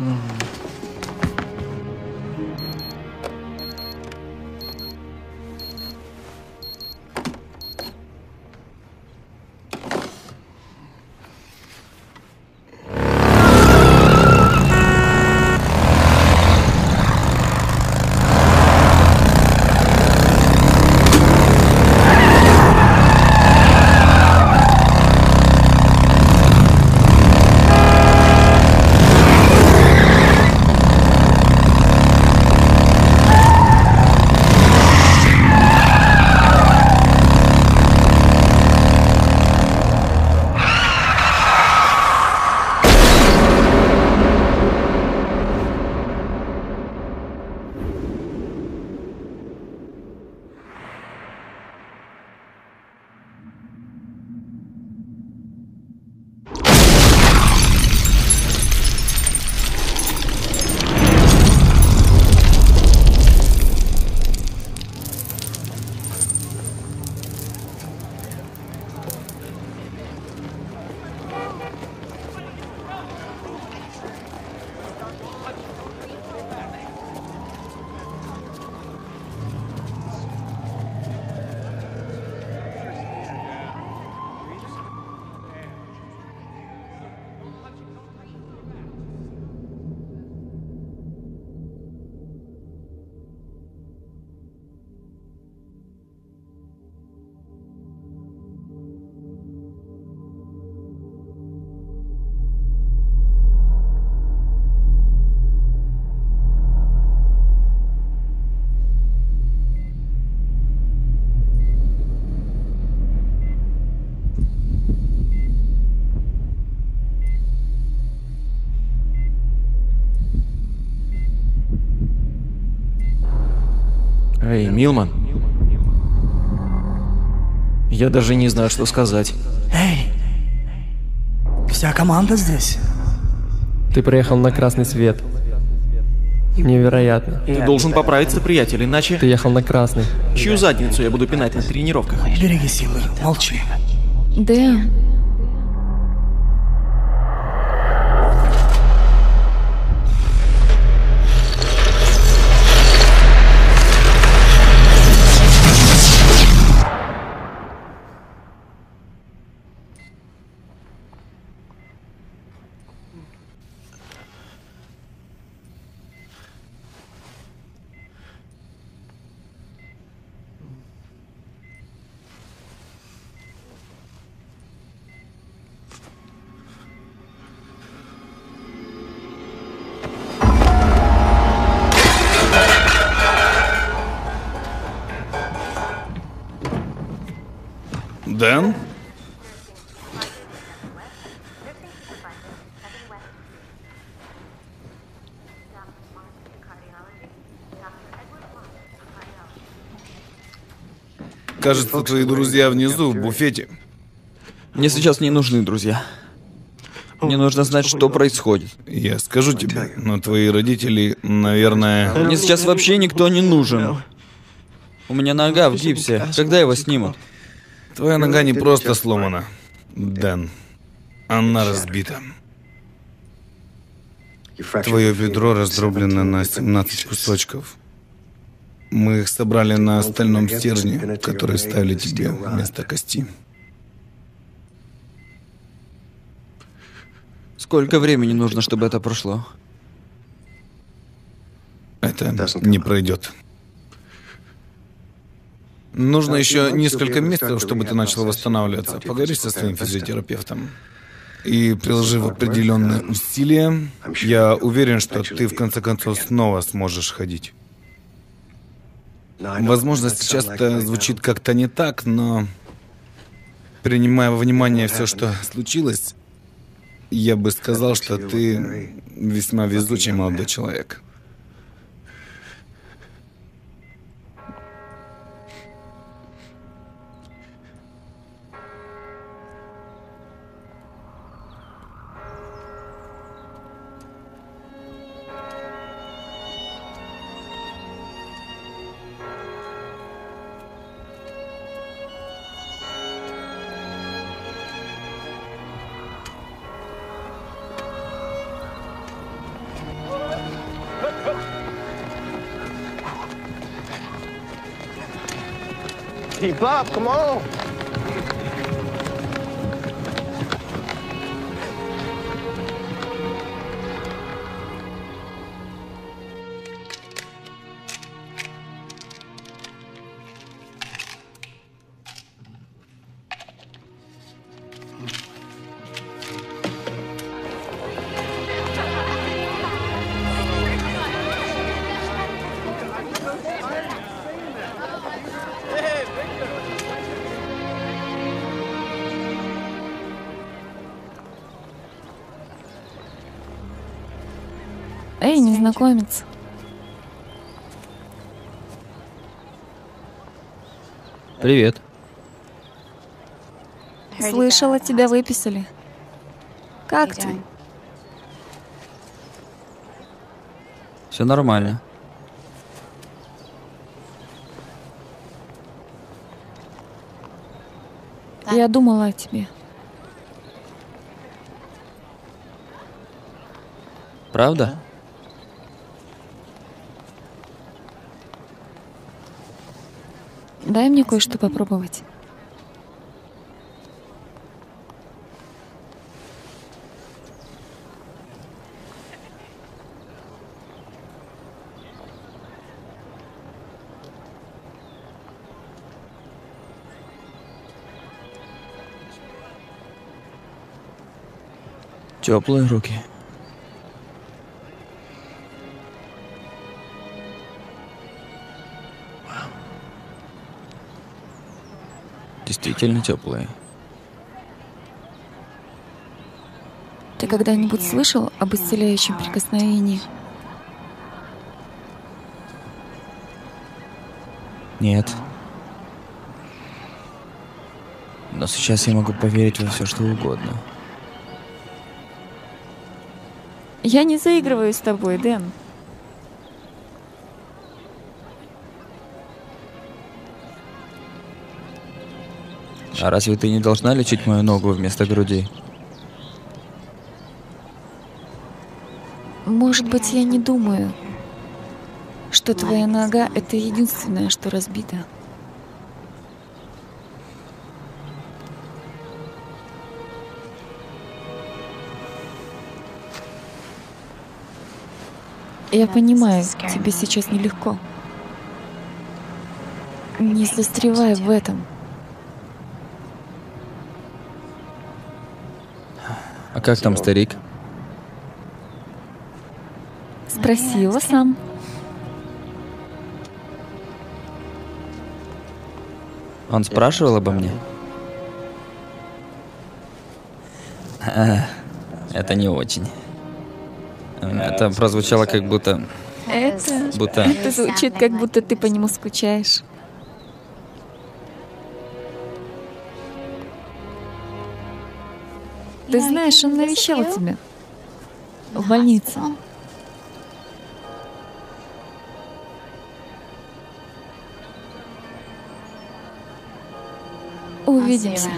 Эй, Милман. Я даже не знаю, что сказать. Эй! Вся команда здесь. Ты проехал на красный свет. Невероятно. Ты должен поправиться, приятель, иначе... Ты ехал на красный. Чью задницу я буду пинать на тренировках? Береги силы, молчи. Дэн, Дэн? Кажется, твои друзья внизу, в буфете. Мне сейчас не нужны друзья. Мне нужно знать, что происходит. Я скажу тебе, но твои родители, наверное... Мне сейчас вообще никто не нужен. У меня нога в гипсе. Когда его снимут? Твоя нога не просто сломана, Дэн. Она разбита. Твое бедро раздроблено на семнадцать кусочков. Мы их собрали на стальном стержне, который ставили тебе вместо кости. Сколько времени нужно, чтобы это прошло? Это не пройдет. Нужно еще несколько месяцев, чтобы ты начал восстанавливаться. Поговори со своим физиотерапевтом. И приложив определенные усилия, я уверен, что ты в конце концов снова сможешь ходить. Возможно, сейчас это звучит как-то не так, но принимая во внимание все, что случилось, я бы сказал, что ты весьма везучий молодой человек. Keep up, come on. Эй, незнакомец. Привет. Слышала, тебя выписали. Как ты? Все нормально. Я думала о тебе. Правда? Дай мне кое-что попробовать. Теплые руки. Действительно теплые. Ты когда-нибудь слышал об исцеляющем прикосновении? Нет. Но сейчас я могу поверить во все, что угодно. Я не заигрываю с тобой, Дэн. А разве ты не должна лечить мою ногу вместо груди? Может быть, я не думаю, что твоя нога — это единственное, что разбито. Я понимаю, тебе сейчас нелегко. Не застревай в этом. А как там старик? Спроси его сам. Он спрашивал обо мне? А, это не очень. Это прозвучало как будто... Это... Будто... Это звучит, как будто ты по нему скучаешь. Ты знаешь, он навещал тебя в больнице. Увидимся.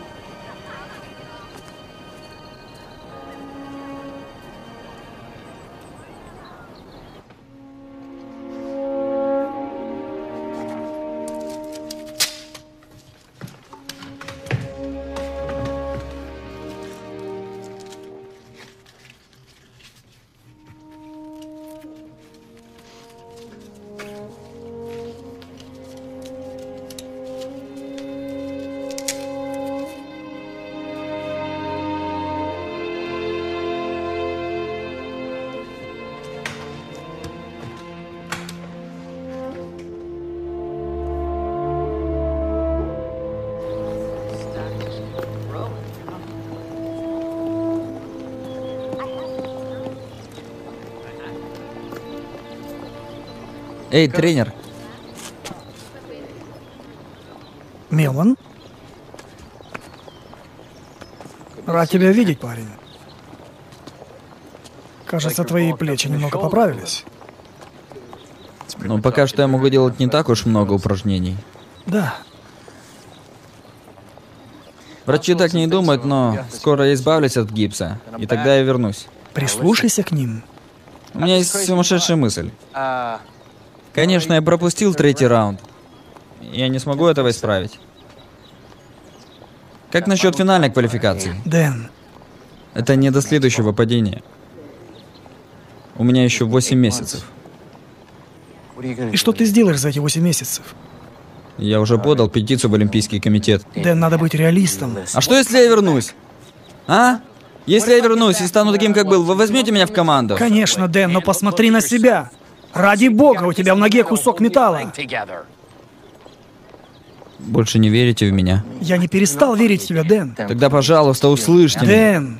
Эй, тренер. Мелан? Рад тебя видеть, парень. Кажется, твои плечи немного поправились. Ну, пока что я могу делать не так уж много упражнений. Да. Врачи так не думают, но скоро я избавлюсь от гипса, и тогда я вернусь. Прислушайся к ним. У меня есть сумасшедшая мысль. Конечно, я пропустил третий раунд. Я не смогу этого исправить. Как насчет финальной квалификации? Дэн. Это не до следующего падения. У меня еще восемь месяцев. И что ты сделаешь за эти восемь месяцев? Я уже подал петицию в Олимпийский комитет. Дэн, надо быть реалистом. А что, если я вернусь? А? Если я вернусь и стану таким, как был, вы возьмете меня в команду? Конечно, Дэн, но посмотри на себя. Ради бога, у тебя в ноге кусок металла. Больше не верите в меня? Я не перестал верить в тебя, Дэн. Тогда, пожалуйста, услышьте меня. Дэн.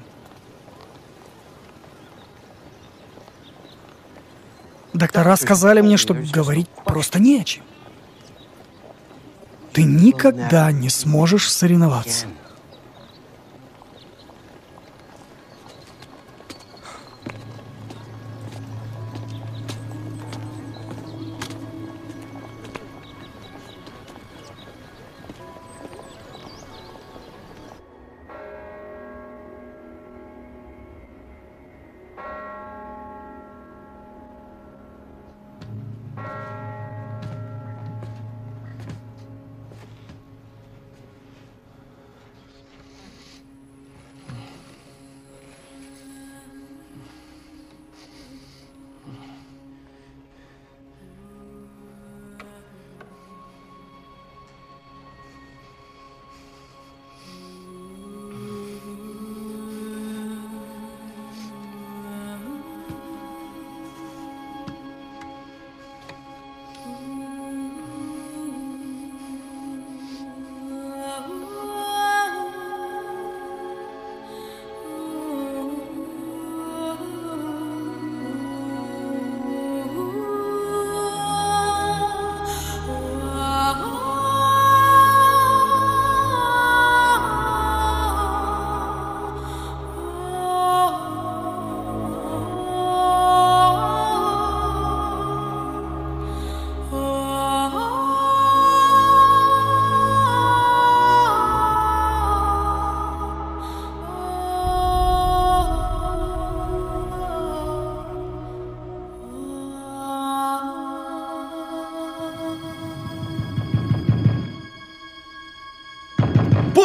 Доктора сказали мне, что говорить просто не о чем. Ты никогда не сможешь соревноваться.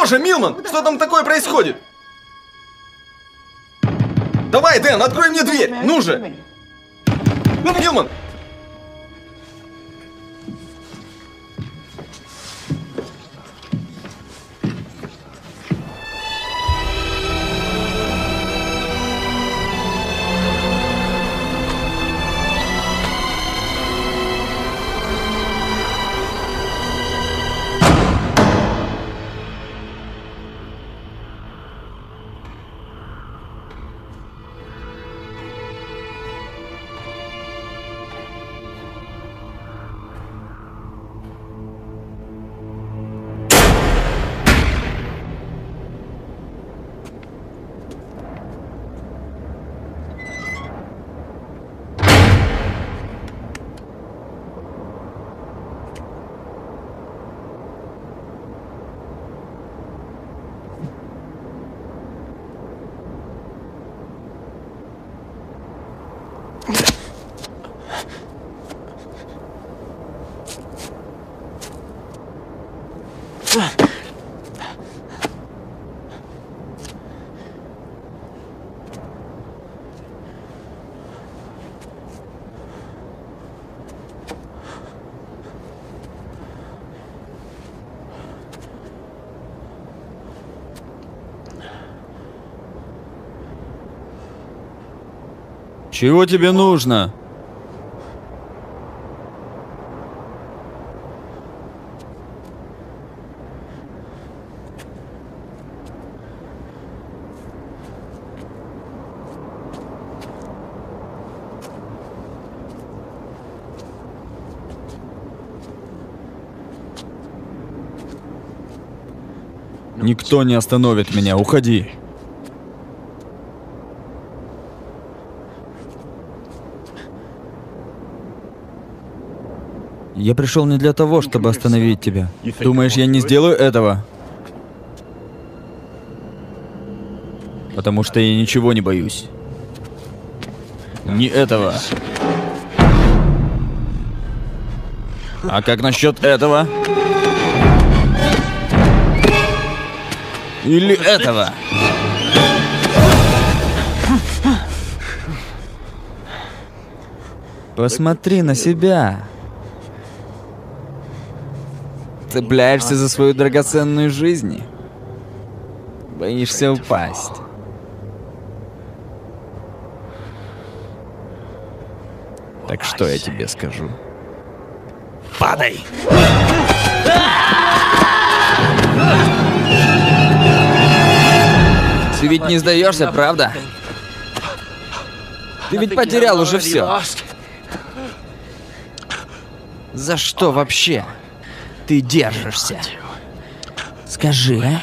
Боже, Милман, что там такое происходит? Давай, Дэн, открой мне дверь! Ну же! Ну, Милман! Чего тебе нужно? Никто не остановит меня, уходи. Я пришел не для того, чтобы остановить тебя. Думаешь, я не сделаю этого? Потому что я ничего не боюсь. Не этого. А как насчет этого? Или этого? Посмотри на себя. Цепляешься за свою драгоценную жизнь. Боишься упасть. Так что я тебе скажу? Падай! Ты ведь не сдаешься, правда? Ты ведь потерял уже все. За что вообще ты держишься? Скажи, а?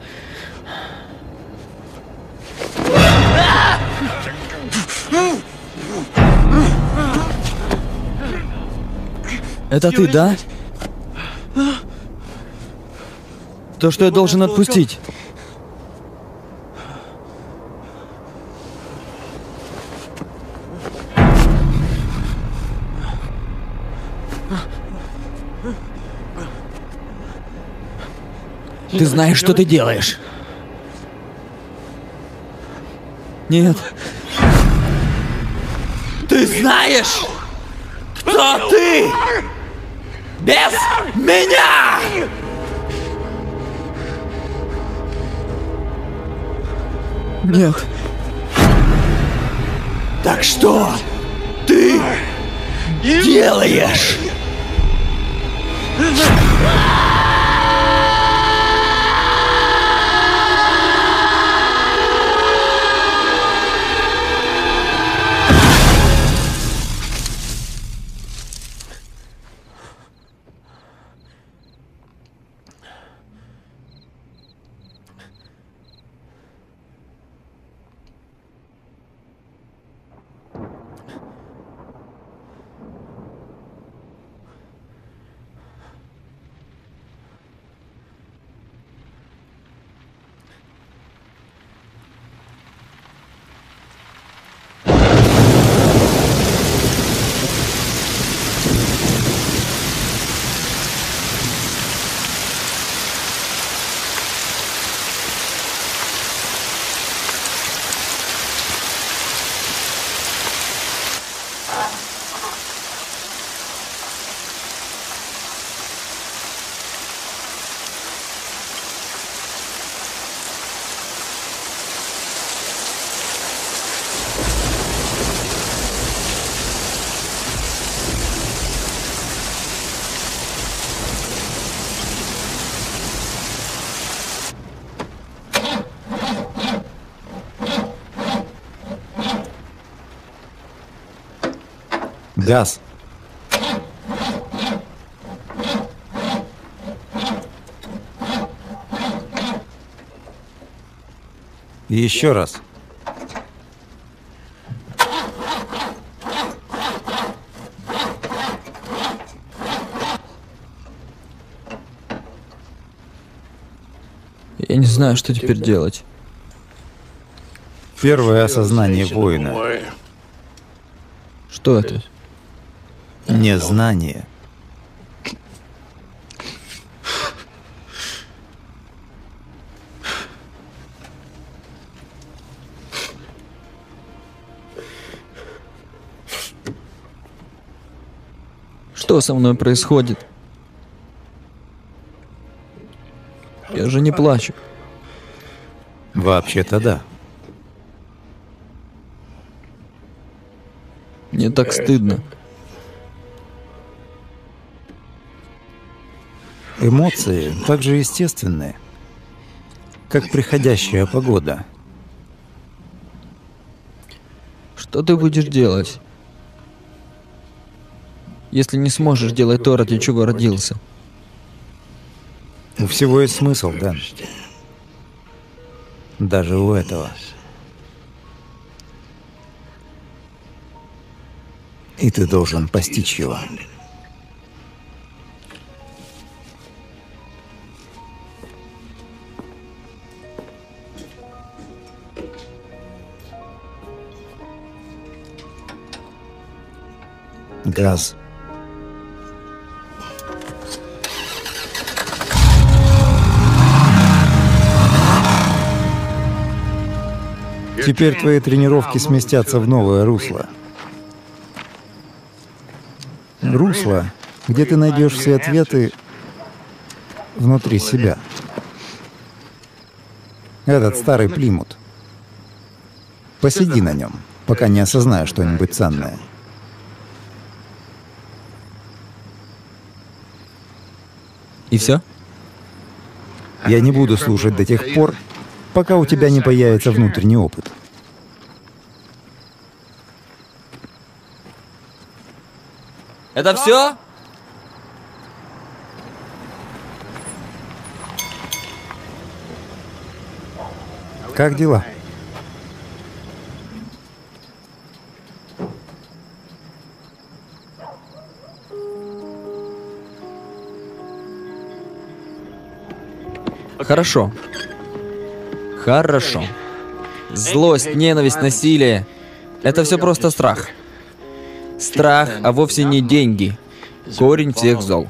Это ты, да? То, что я должен отпустить. Ты знаешь, что ты делаешь? Нет. Ты знаешь, кто ты? Без меня! Нет. Так что ты делаешь? Газ. И еще раз. Я не знаю, что теперь делать. Первое осознание воина. Что это? Незнание. Что со мной происходит? Я же не плачу. Вообще-то да. Мне так стыдно. Эмоции так же естественные, как приходящая погода. Что ты будешь делать, если не сможешь делать то, ради чего родился? У всего есть смысл, Дэн. Даже у этого. И ты должен постичь его. Газ. Теперь твои тренировки сместятся в новое русло. Русло, где ты найдешь все ответы внутри себя. Этот старый Плимут. Посиди на нем, пока не осознаешь что-нибудь ценное. И все? Я не буду слушать до тех пор, пока у тебя не появится внутренний опыт. Это все? Как дела? Хорошо. Хорошо. Злость, ненависть, насилие — это все просто страх. Страх, а вовсе не деньги. Корень всех зол.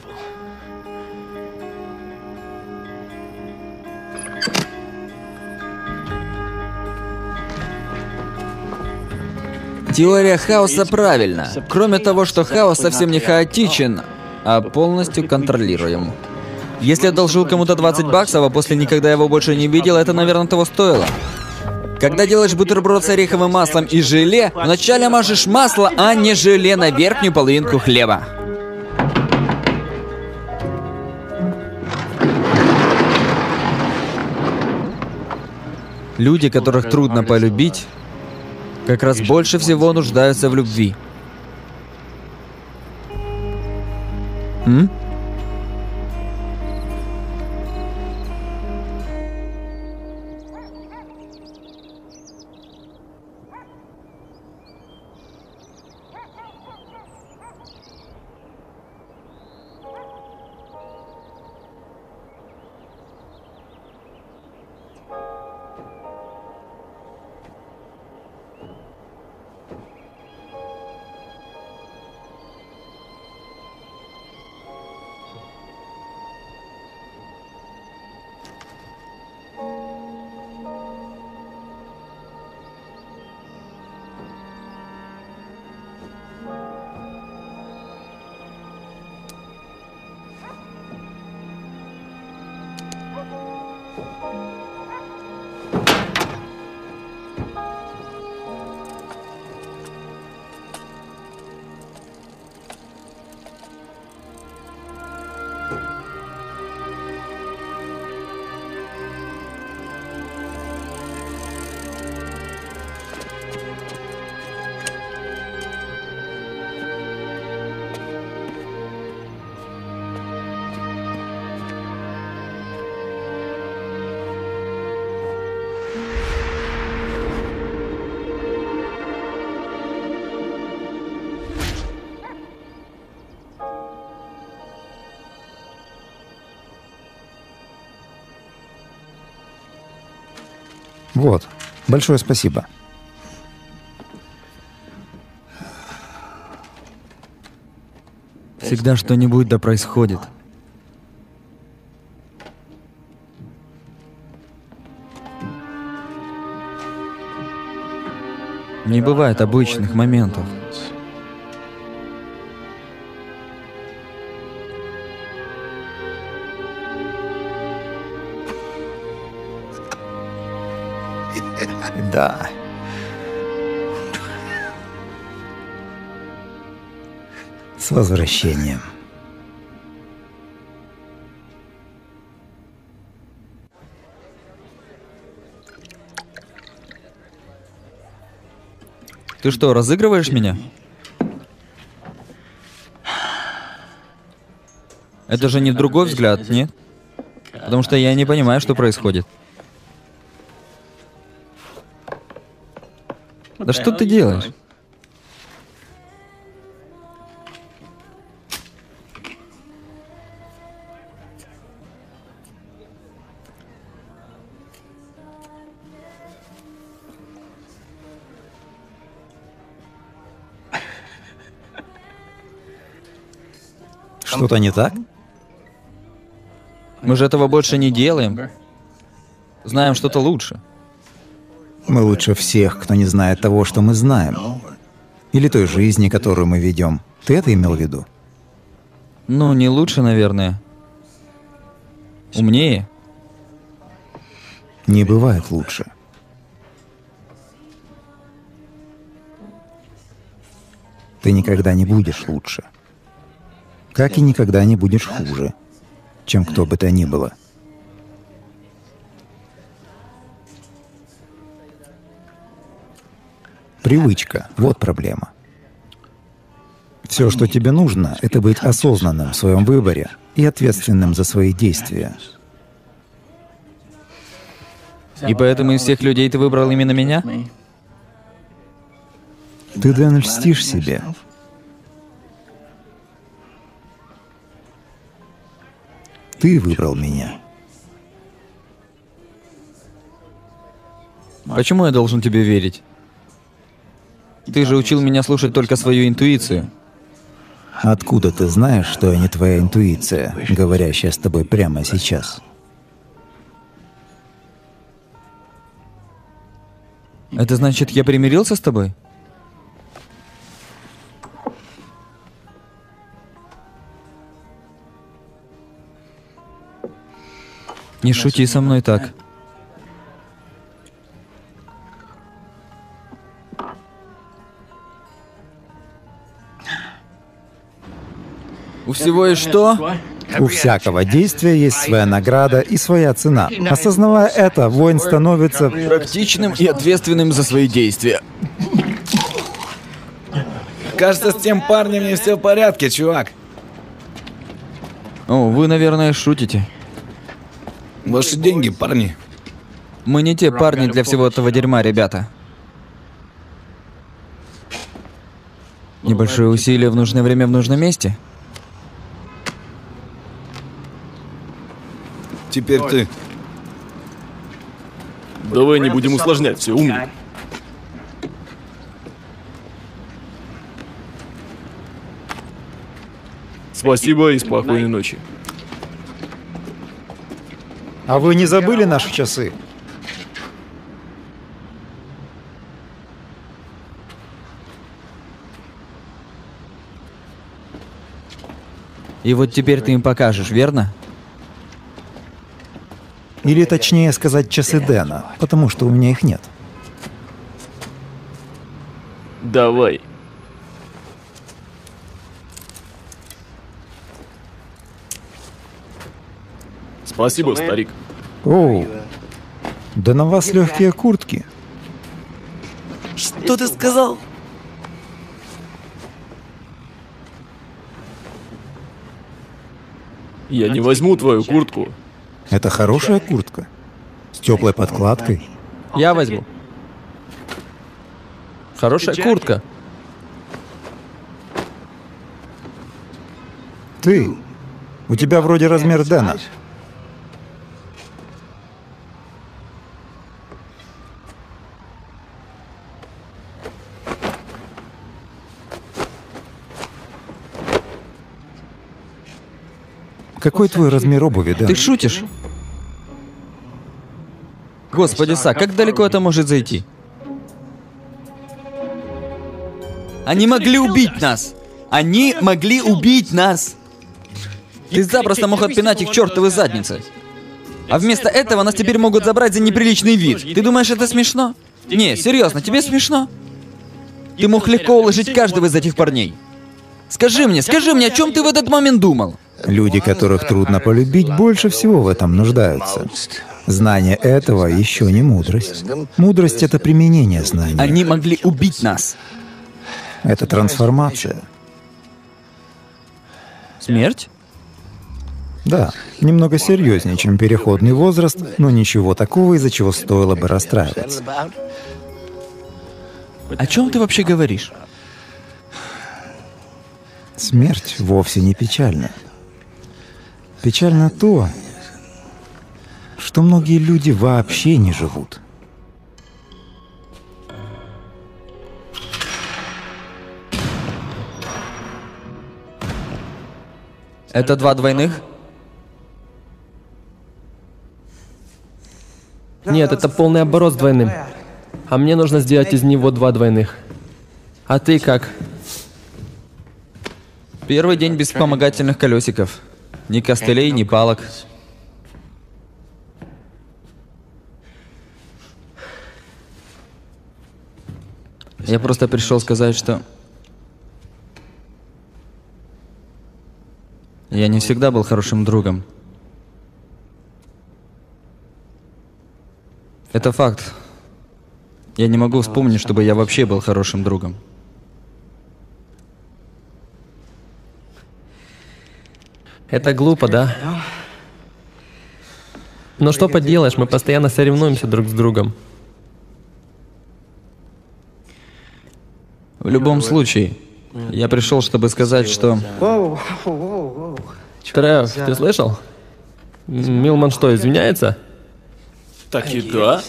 Теория хаоса правильна. Кроме того, что хаос совсем не хаотичен, а полностью контролируем. Если одолжил кому-то двадцать баксов, а после никогда его больше не видел, это, наверное, того стоило. Когда делаешь бутерброд с ореховым маслом и желе, вначале мажешь масло, а не желе на верхнюю половинку хлеба. Люди, которых трудно полюбить, как раз больше всего нуждаются в любви. М? Вот. Большое спасибо. Всегда что-нибудь да происходит. Не бывает обычных моментов. Да. С возвращением. Ты что, разыгрываешь меня? Это же не другой взгляд, нет? Потому что я не понимаю, что происходит. Да что ты делаешь? Что-то не так? Мы же этого больше не делаем. Знаем что-то лучше. Мы лучше всех, кто не знает того, что мы знаем. Или той жизни, которую мы ведем. Ты это имел в виду? Ну, не лучше, наверное. Умнее. Не бывает лучше. Ты никогда не будешь лучше. Как и никогда не будешь хуже, чем кто бы то ни было. Привычка — вот проблема. Все, что тебе нужно, это быть осознанным в своем выборе и ответственным за свои действия. И поэтому из всех людей ты выбрал именно меня? Ты, Дэн, льстишь себе. Ты выбрал меня. Почему я должен тебе верить? Ты же учил меня слушать только свою интуицию. Откуда ты знаешь, что я не твоя интуиция, говорящая с тобой прямо сейчас? Это значит, я примирился с тобой? Не шути со мной так. У всего есть что? У всякого действия есть своя награда и своя цена. Осознавая это, воин становится практичным и ответственным за свои действия. Кажется, с тем парнем не все в порядке, чувак. О, вы, наверное, шутите. Ваши деньги, парни. Мы не те парни для всего этого дерьма, ребята. Небольшое усилие в нужное время в нужном месте. Теперь ты. Давай не будем усложнять все, умник. Спасибо и спокойной ночи. А вы не забыли наши часы? И вот теперь ты им покажешь, верно? Или точнее сказать, часы Дэна, потому что у меня их нет. Давай. Спасибо, старик. Оу, да на вас легкие куртки. Что ты сказал? Я не возьму твою куртку. Это хорошая куртка. С теплой подкладкой. Я возьму. Хорошая куртка. Ты. У тебя вроде размер Дэна. Какой твой размер обуви, Дэн? Ты шутишь? Господи, Са, как далеко это может зайти? Они могли убить нас! Они могли убить нас! Ты запросто мог отпинать их чертовы задницы. А вместо этого нас теперь могут забрать за неприличный вид. Ты думаешь, это смешно? Не, серьезно, тебе смешно? Ты мог легко уложить каждого из этих парней. Скажи мне, скажи мне, о чем ты в этот момент думал? Люди, которых трудно полюбить, больше всего в этом нуждаются. Знание этого еще не мудрость. Мудрость — это применение знаний. Они могли убить нас. Это трансформация. Смерть? Да, немного серьезнее, чем переходный возраст, но ничего такого, из-за чего стоило бы расстраиваться. О чем ты вообще говоришь? Смерть вовсе не печальна. Печально то, что многие люди вообще не живут. Это два двойных? Нет, это полный оборот с двойным. А мне нужно сделать из него два двойных. А ты как? Первый день без вспомогательных колесиков. Ни костылей, ни палок. Я просто пришел сказать, что... Я не всегда был хорошим другом. Это факт. Я не могу вспомнить, чтобы я вообще был хорошим другом. Это глупо, да? Но что поделаешь, мы постоянно соревнуемся друг с другом. В любом случае, я пришел, чтобы сказать, что... Трев, ты слышал? Милман что, извиняется? Так и да.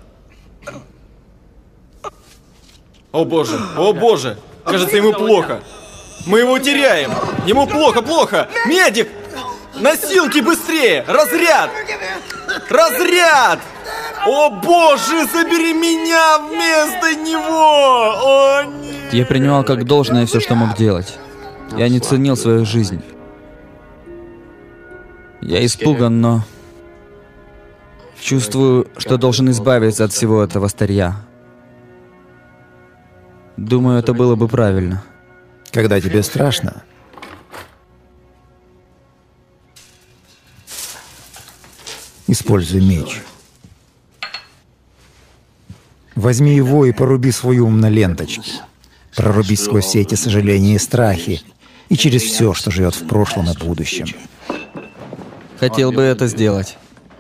О боже, о боже! Кажется, ему плохо. Мы его теряем. Ему плохо, плохо. Медик! Носилки быстрее! Разряд! Разряд! О боже, забери меня вместо него! О нет! Я принимал как должное все, что мог делать. Я не ценил свою жизнь. Я испуган, но... Чувствую, что должен избавиться от всего этого старья. Думаю, это было бы правильно. Когда тебе страшно, используй меч. Возьми его и поруби свой ум на ленточки. Прорубись сквозь все эти сожаления и страхи, и через все, что живет в прошлом и будущем. Хотел бы это сделать.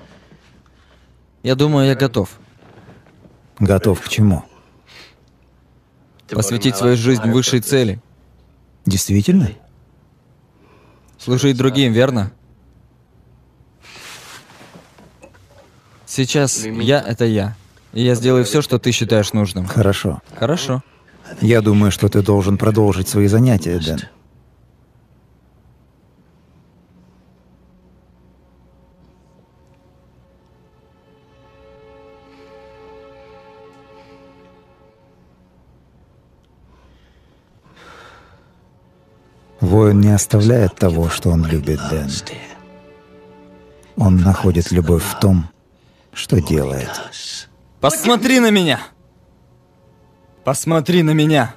Я думаю, я готов. Готов к чему? Посвятить свою жизнь высшей цели. Действительно? Служить другим, верно? Сейчас я — это я. И я сделаю все, что ты считаешь нужным. Хорошо. Хорошо. Я думаю, что ты должен продолжить свои занятия, Дэн. Воин не оставляет того, что он любит, Дэн. Он находит любовь в том, что делает. Посмотри на меня! Посмотри на меня!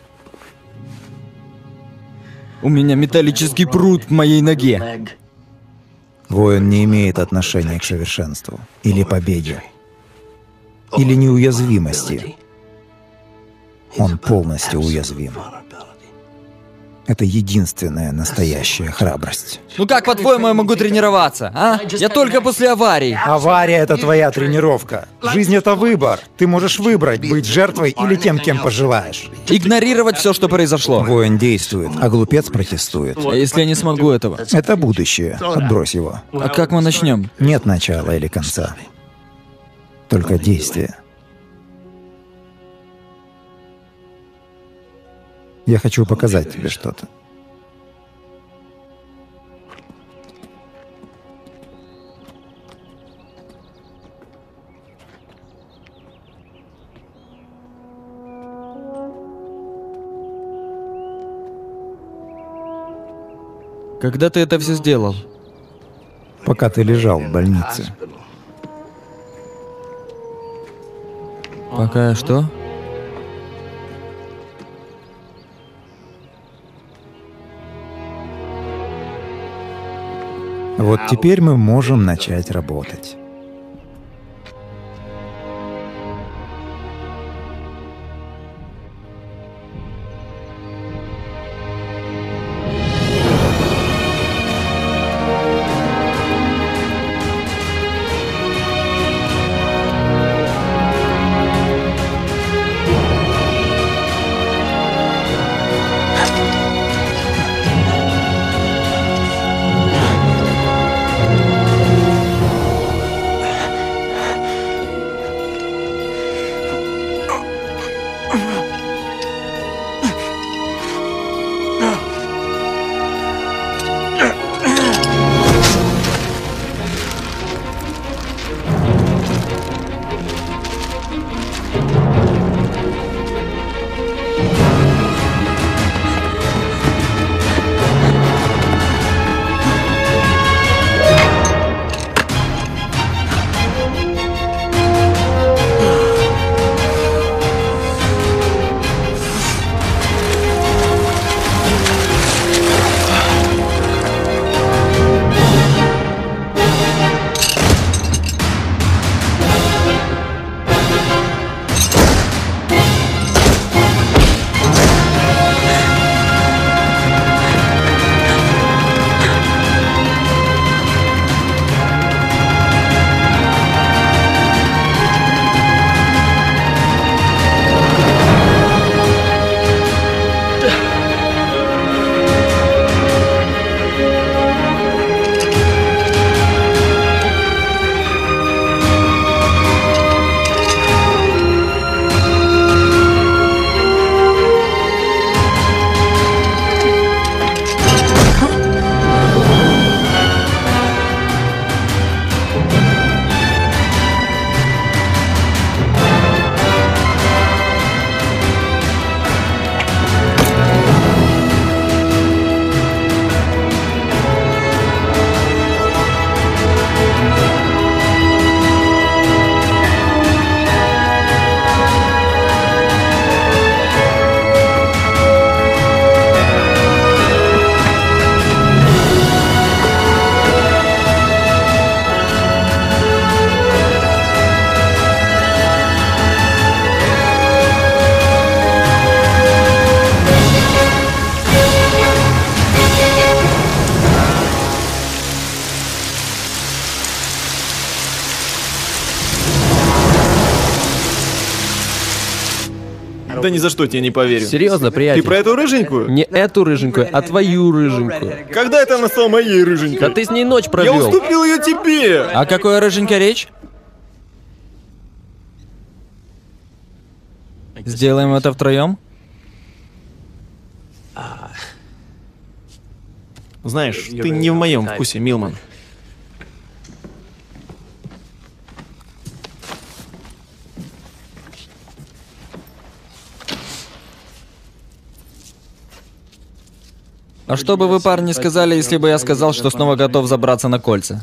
У меня металлический пруд в моей ноге. Воин не имеет отношения к совершенству, или победе, или неуязвимости. Он полностью уязвим. Это единственная настоящая храбрость. Ну как, по-твоему, я могу тренироваться, а? Я только после аварии. Авария — это твоя тренировка. Жизнь — это выбор. Ты можешь выбрать, быть жертвой или тем, кем пожелаешь. Игнорировать все, что произошло. Воин действует, а глупец протестует. А если я не смогу этого? Это будущее. Отбрось его. А как мы начнем? Нет начала или конца. Только действие. Я хочу показать тебе что-то. Когда ты это все сделал? Пока ты лежал в больнице. Пока что? Вот теперь мы можем начать работать. Да ни за что тебе не поверю. Серьезно, приятель. Ты про эту рыженькую? Не эту рыженькую, а твою рыженькую. Когда это она стала моей рыженькой? Да ты с ней ночь Я провел. уступил ее тебе! О какой рыженькой речь? Сделаем это втроем? Знаешь, ты не в моем вкусе, Милман. А что бы вы, парни, сказали, если бы я сказал, что снова готов забраться на кольца?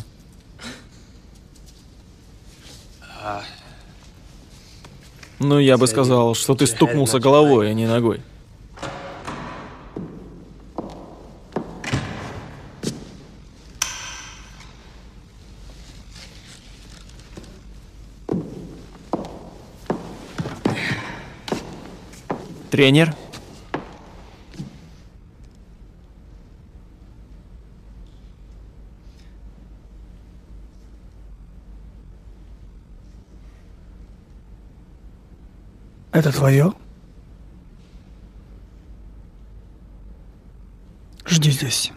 Ну, я бы сказал, что ты стукнулся головой, а не ногой. Тренер? Это твое? Жди здесь.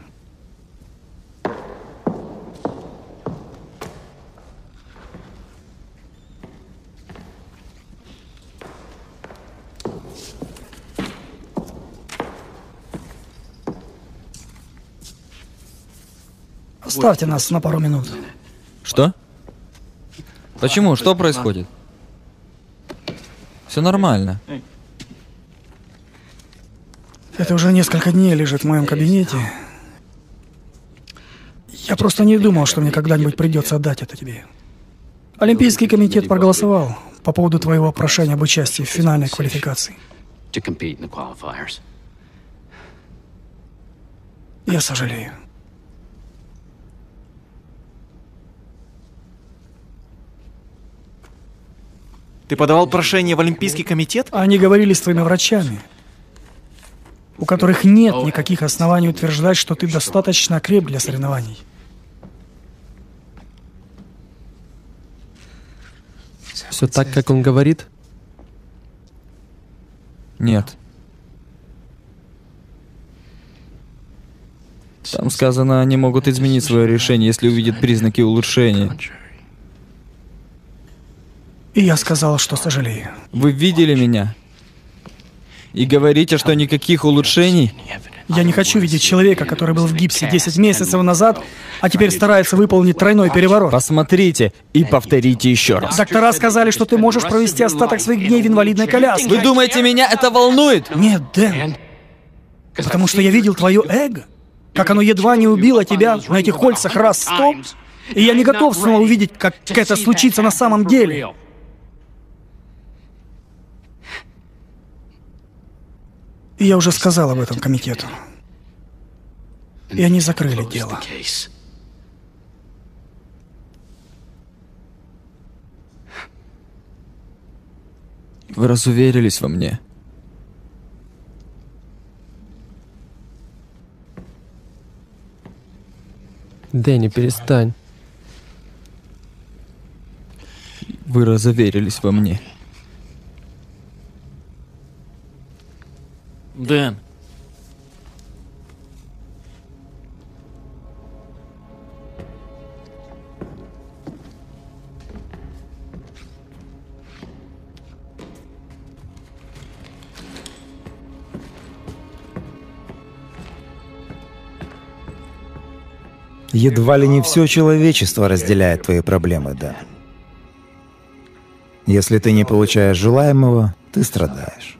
Оставьте нас на пару минут. Что? Почему? Что происходит? Все нормально. Это уже несколько дней лежит в моем кабинете. Я просто не думал, что мне когда-нибудь придется отдать это тебе. Олимпийский комитет проголосовал по поводу твоего прошения об участии в финальной квалификации. Я сожалею. Ты подавал прошение в Олимпийский комитет? Они говорили с твоими врачами, у которых нет никаких оснований утверждать, что ты достаточно креп для соревнований. Все так, как он говорит? Нет. Там сказано, они могут изменить свое решение, если увидят признаки улучшения. И я сказал, что сожалею. Вы видели меня? И говорите, что никаких улучшений? Я не хочу видеть человека, который был в гипсе десять месяцев назад, а теперь старается выполнить тройной переворот. Посмотрите и повторите еще раз. Доктора сказали, что ты можешь провести остаток своих дней в инвалидной коляске. Вы думаете, меня это волнует? Нет, Дэн. Потому что я видел твое эго, как оно едва не убило тебя на этих кольцах раз сто, и я не готов снова увидеть, как это случится на самом деле. И я уже сказал об этом комитету. И они закрыли дело. Вы разуверились во мне. Дэнни, перестань. Вы разуверились во мне. Дэн. Едва ли не все человечество разделяет твои проблемы, Дэн. Если ты не получаешь желаемого, ты страдаешь.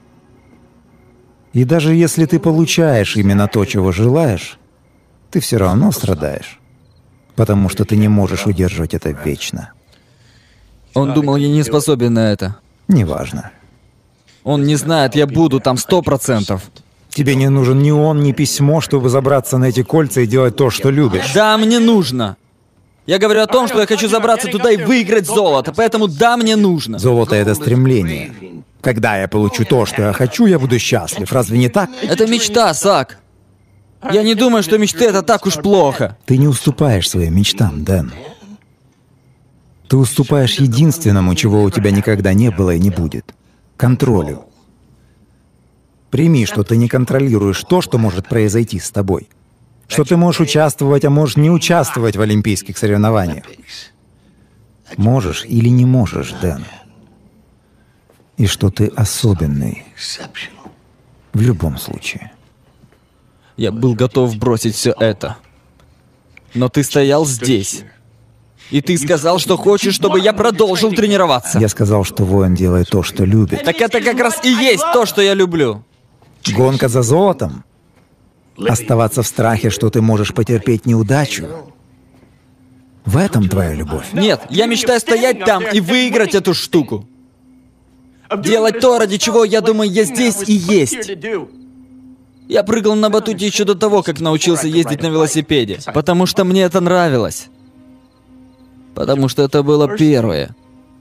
И даже если ты получаешь именно то, чего желаешь, ты все равно страдаешь, потому что ты не можешь удерживать это вечно. Он думал, я не способен на это. Неважно. Он не знает, я буду там сто процентов. Тебе не нужен ни он, ни письмо, чтобы забраться на эти кольца и делать то, что любишь. Да, мне нужно. Я говорю о том, что я хочу забраться туда и выиграть золото, поэтому да, мне нужно. Золото — это стремление. Когда я получу то, что я хочу, я буду счастлив. Разве не так? Это мечта, Сак. Я не думаю, что мечты — это так уж плохо. Ты не уступаешь своим мечтам, Дэн. Ты уступаешь единственному, чего у тебя никогда не было и не будет — контролю. Прими, что ты не контролируешь то, что может произойти с тобой. Что ты можешь участвовать, а можешь не участвовать в олимпийских соревнованиях. Можешь или не можешь, Дэн. И что ты особенный. В любом случае. Я был готов бросить все это. Но ты стоял здесь. И ты сказал, что хочешь, чтобы я продолжил тренироваться. Я сказал, что воин делает то, что любит. Так это как раз и есть то, что я люблю. Гонка за золотом? Оставаться в страхе, что ты можешь потерпеть неудачу? В этом твоя любовь? Нет, я мечтаю стоять там и выиграть эту штуку. Делать то, ради чего, я думаю, я здесь и есть. Я прыгал на батуте еще до того, как научился ездить на велосипеде. Потому что мне это нравилось. Потому что это было первое.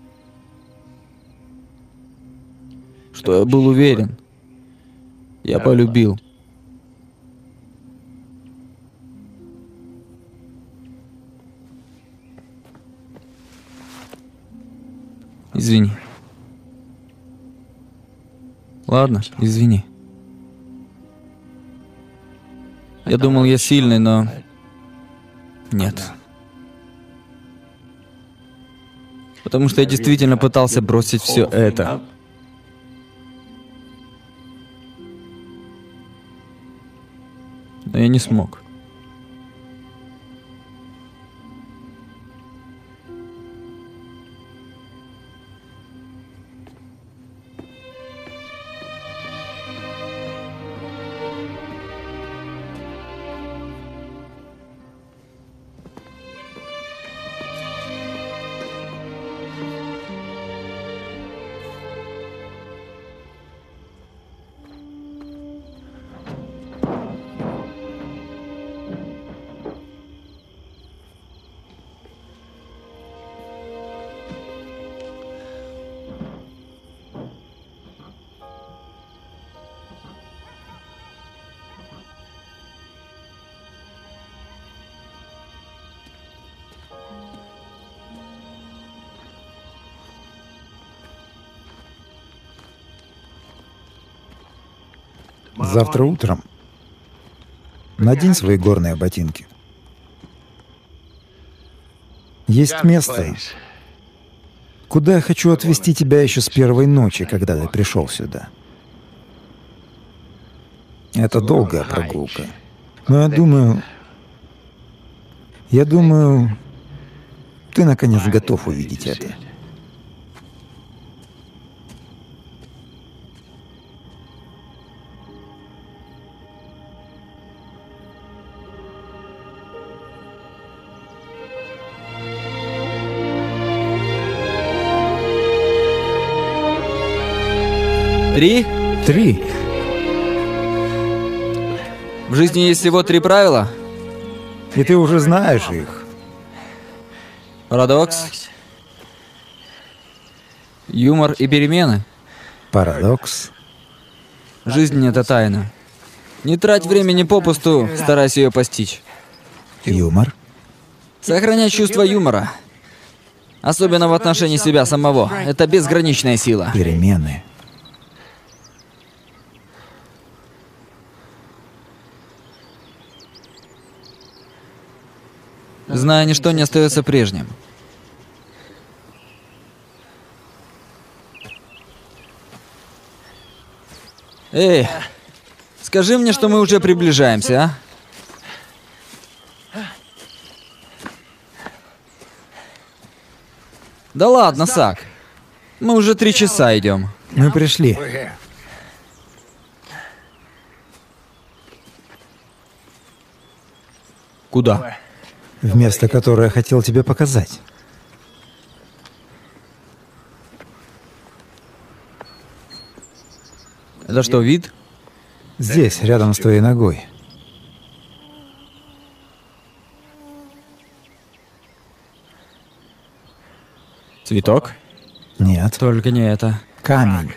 Что я был уверен. Я полюбил. Извини. Ладно, извини. Я думал, я сильный, но... Нет. Потому что я действительно пытался бросить все это. Но я не смог. Завтра утром надень свои горные ботинки. Есть место, куда я хочу отвезти тебя еще с первой ночи, когда ты пришел сюда. Это долгая прогулка. Но я думаю... Я думаю, ты наконец готов увидеть это. Три? Три. В жизни есть всего три правила. И ты уже знаешь их. Парадокс, юмор и перемены. Парадокс. Жизнь — это тайна. Не трать времени попусту, старайся ее постичь. Юмор. Сохраняй чувство юмора. Особенно в отношении себя самого. Это безграничная сила. Перемены. Зная, ничто не остается прежним. Эй, скажи мне, что мы уже приближаемся, а? Да ладно, Сак. Мы уже три часа идем. Мы пришли. Куда? В место, которое я хотел тебе показать. Это что, вид? Здесь, рядом с твоей ногой. Цветок? Нет. Только не это. Камень.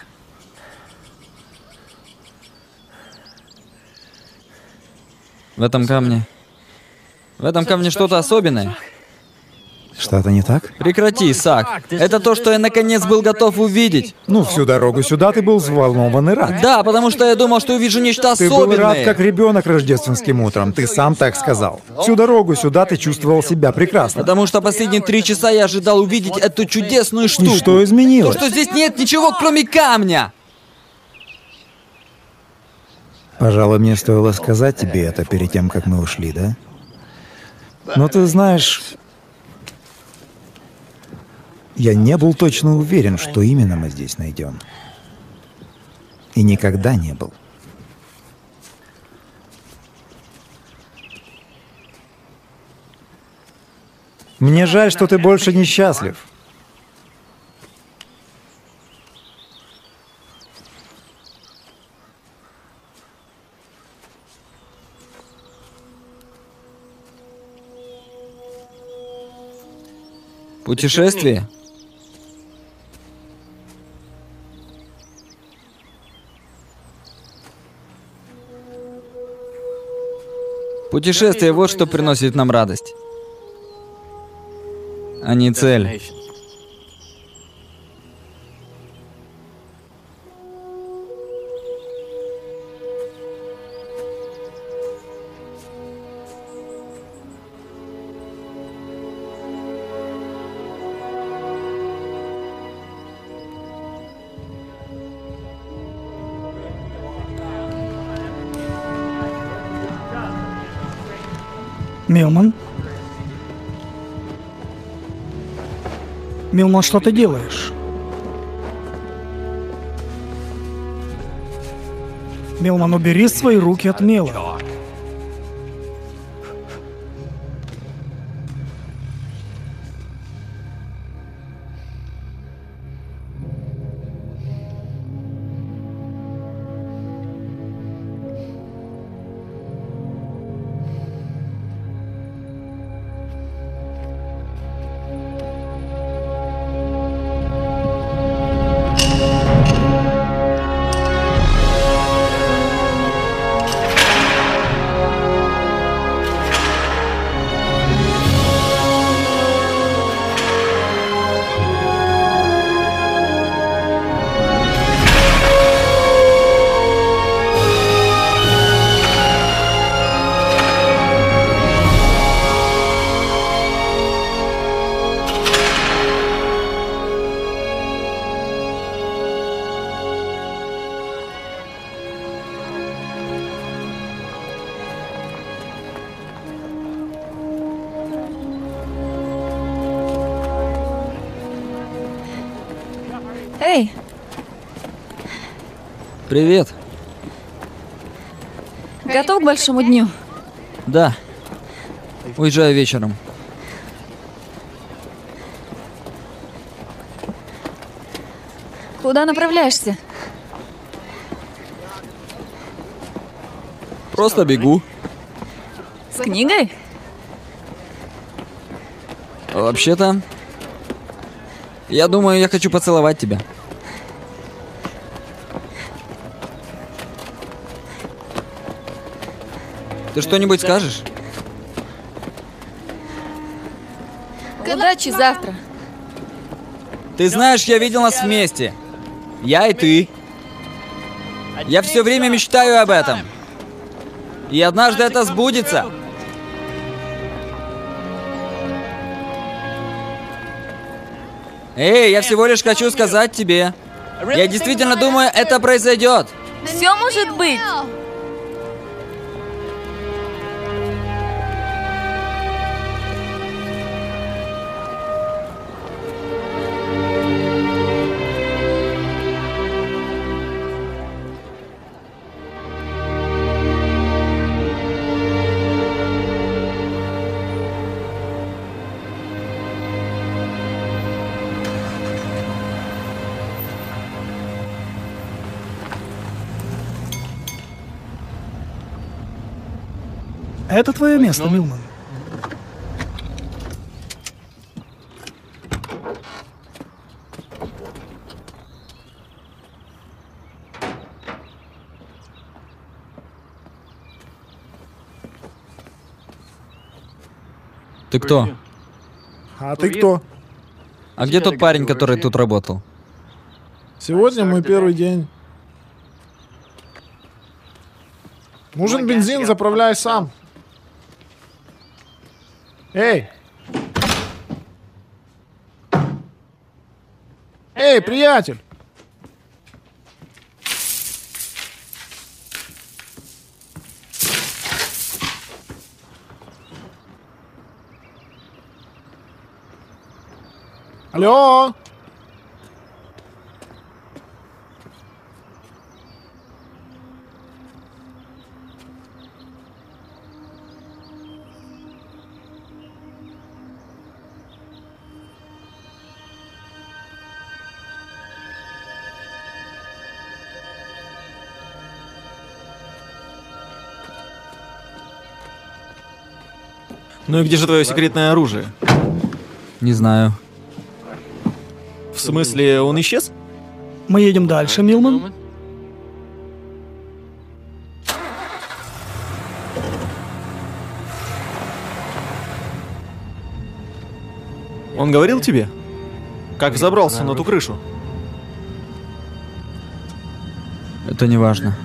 В этом камне... В этом камне что-то особенное. Что-то не так? Прекрати, Сак. Это то, что я наконец был готов увидеть. Ну, всю дорогу сюда ты был взволнован и рад. Да, потому что я думал, что увижу нечто Ты особенное. был рад, как ребенок рождественским утром. Ты сам так сказал. Всю дорогу сюда ты чувствовал себя прекрасно. Потому что последние три часа я ожидал увидеть эту чудесную штуку. И что изменилось? То, что здесь нет ничего, кроме камня. Пожалуй, мне стоило сказать тебе это перед тем, как мы ушли, да? Но ты знаешь, я не был точно уверен, что именно мы здесь найдем. И никогда не был. Мне жаль, что ты больше несчастлив. Путешествие? Путешествие — вот что приносит нам радость. А не цель. Милман? Милман, что ты делаешь? Милман, убери свои руки от мела. Привет. Готов к большому дню? Да. Уезжаю вечером. Куда направляешься? Просто бегу. С книгой? Вообще-то, я думаю, я хочу поцеловать тебя. Ты что-нибудь скажешь? Удачи завтра. Ты знаешь, я видел нас вместе. Я и ты. Я все время мечтаю об этом. И однажды это сбудется. Эй, я всего лишь хочу сказать тебе. Я действительно думаю, это произойдет. Все может быть. Это твое место, Милман. Ты кто? А ты кто? А где тот парень, который тут работал? Сегодня мой первый день. Нужен бензин, заправляй сам. Эй! Эй, приятель! Алло! Ну и где же твое секретное оружие? Не знаю. В смысле, он исчез? Мы едем дальше, Милман. Он говорил тебе? Как взобрался на ту крышу? Это не важно.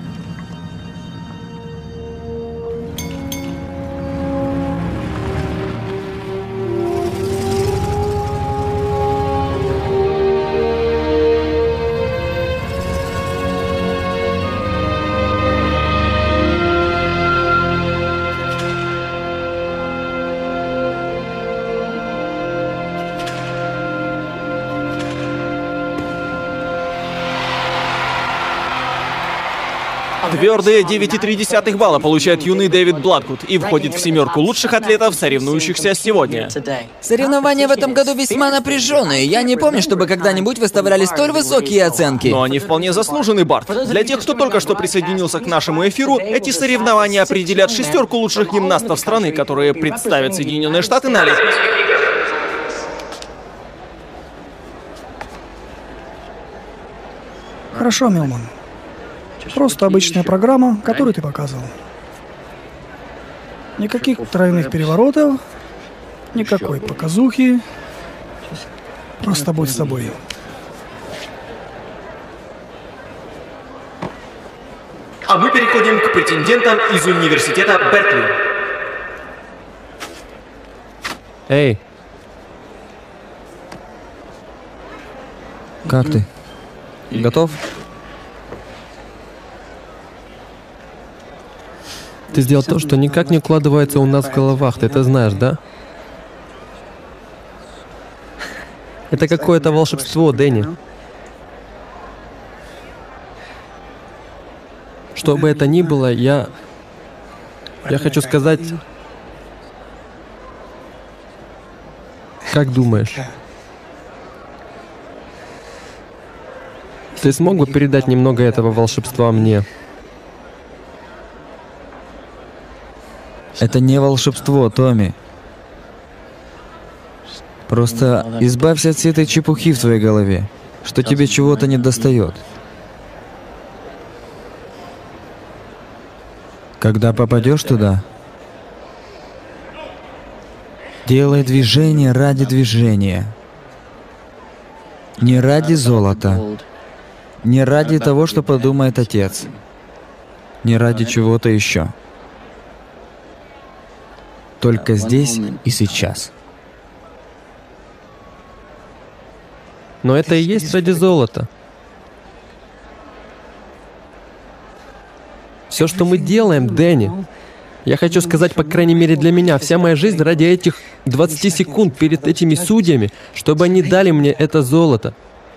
Твердые девять и три десятых балла получает юный Дэвид Бладкут и входит в семерку лучших атлетов, соревнующихся сегодня. Соревнования в этом году весьма напряженные. Я не помню, чтобы когда-нибудь выставляли столь высокие оценки. Но они вполне заслужены, Барт. Для тех, кто только что присоединился к нашему эфиру, эти соревнования определят шестерку лучших гимнастов страны, которые представят Соединенные Штаты на Олимпиаде. Хорошо, Милман. Просто обычная программа, которую ты показывал. Никаких тройных переворотов, никакой показухи. Просто будь собой. А мы переходим к претендентам из университета Беркли. Эй, Как ты? Готов? ты сделал то, что никак не укладывается у нас в головах, ты это знаешь, да? Это какое-то волшебство, Дэнни. Что бы это ни было, я... Я хочу сказать... Как думаешь? Ты смог бы передать немного этого волшебства мне? Это не волшебство, Томми. Просто избавься от всей этой чепухи в твоей голове, что тебе чего-то не достает. Когда попадешь туда, делай движение ради движения. Не ради золота, не ради того, что подумает отец, не ради чего-то еще. Только здесь и сейчас. Но это и есть ради золота. Все, что мы делаем, Дэнни, я хочу сказать, по крайней мере для меня, вся моя жизнь ради этих двадцати секунд перед этими судьями, чтобы они дали мне это золото.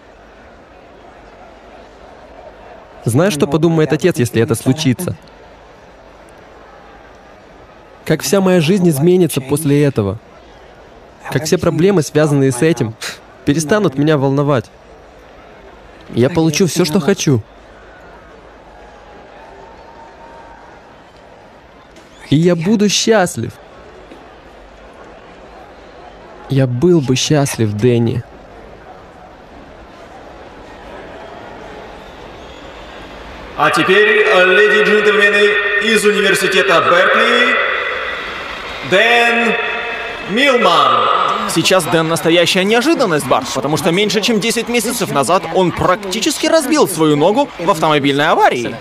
Знаешь, что подумает отец, если это случится? Как вся моя жизнь изменится после этого. Как все проблемы, связанные с этим, перестанут меня волновать. Я получу все, что хочу. И я буду счастлив. Я был бы счастлив, Дэнни. А теперь, леди и джентльмены, из университета Беркли, Дэн Милман. Сейчас Дэн настоящая неожиданность, Барт, потому что меньше чем десять месяцев назад он практически разбил свою ногу в автомобильной аварии.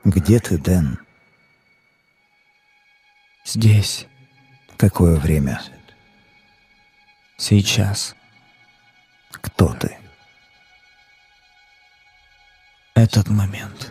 Где ты, Дэн? Здесь. Какое время? Сейчас. Кто ты? Этот момент.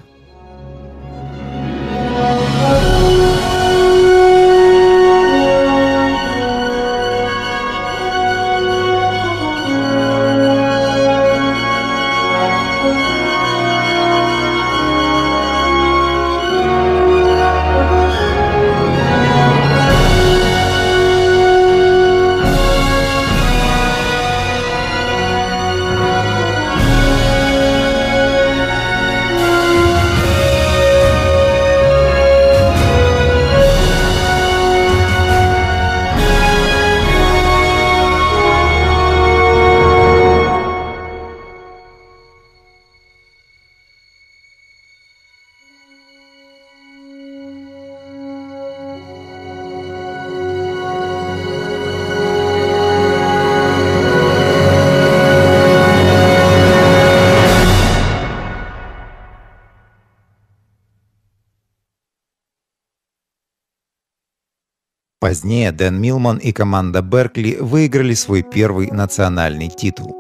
Позднее Дэн Милман и команда Беркли выиграли свой первый национальный титул.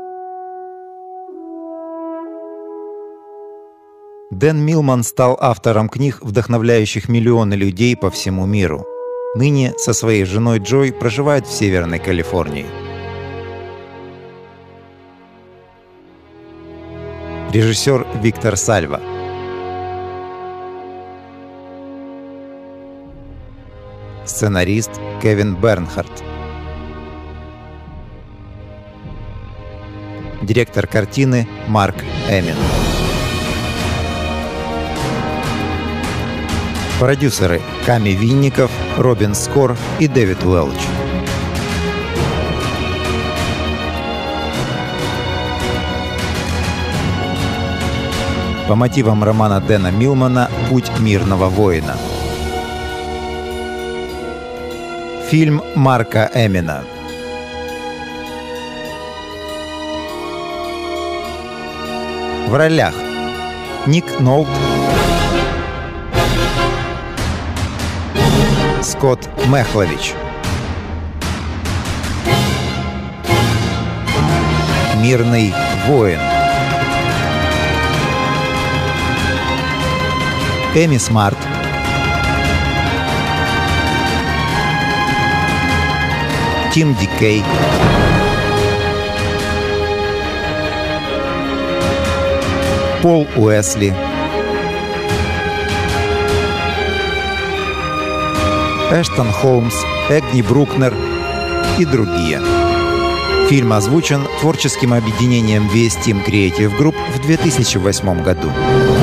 Дэн Милман стал автором книг, вдохновляющих миллионы людей по всему миру. Ныне со своей женой Джой проживает в Северной Калифорнии. Режиссер Виктор Сальва. Сценарист Кевин Бернхарт. Директор картины Марк Эмин. Продюсеры Ками Винников, Робин Скор и Дэвид Уэлч. По мотивам романа Дэна Милмана «Путь мирного воина». Фильм Марка Эмина. В ролях Ник Нолт, Скотт Мехлович, Мирный воин, Эми Смарт, Тим Дикей, Пол Уэсли, Эштон Холмс, Эгни Брукнер и другие. Фильм озвучен творческим объединением ви эс Team Creative Group в две тысячи восьмом году.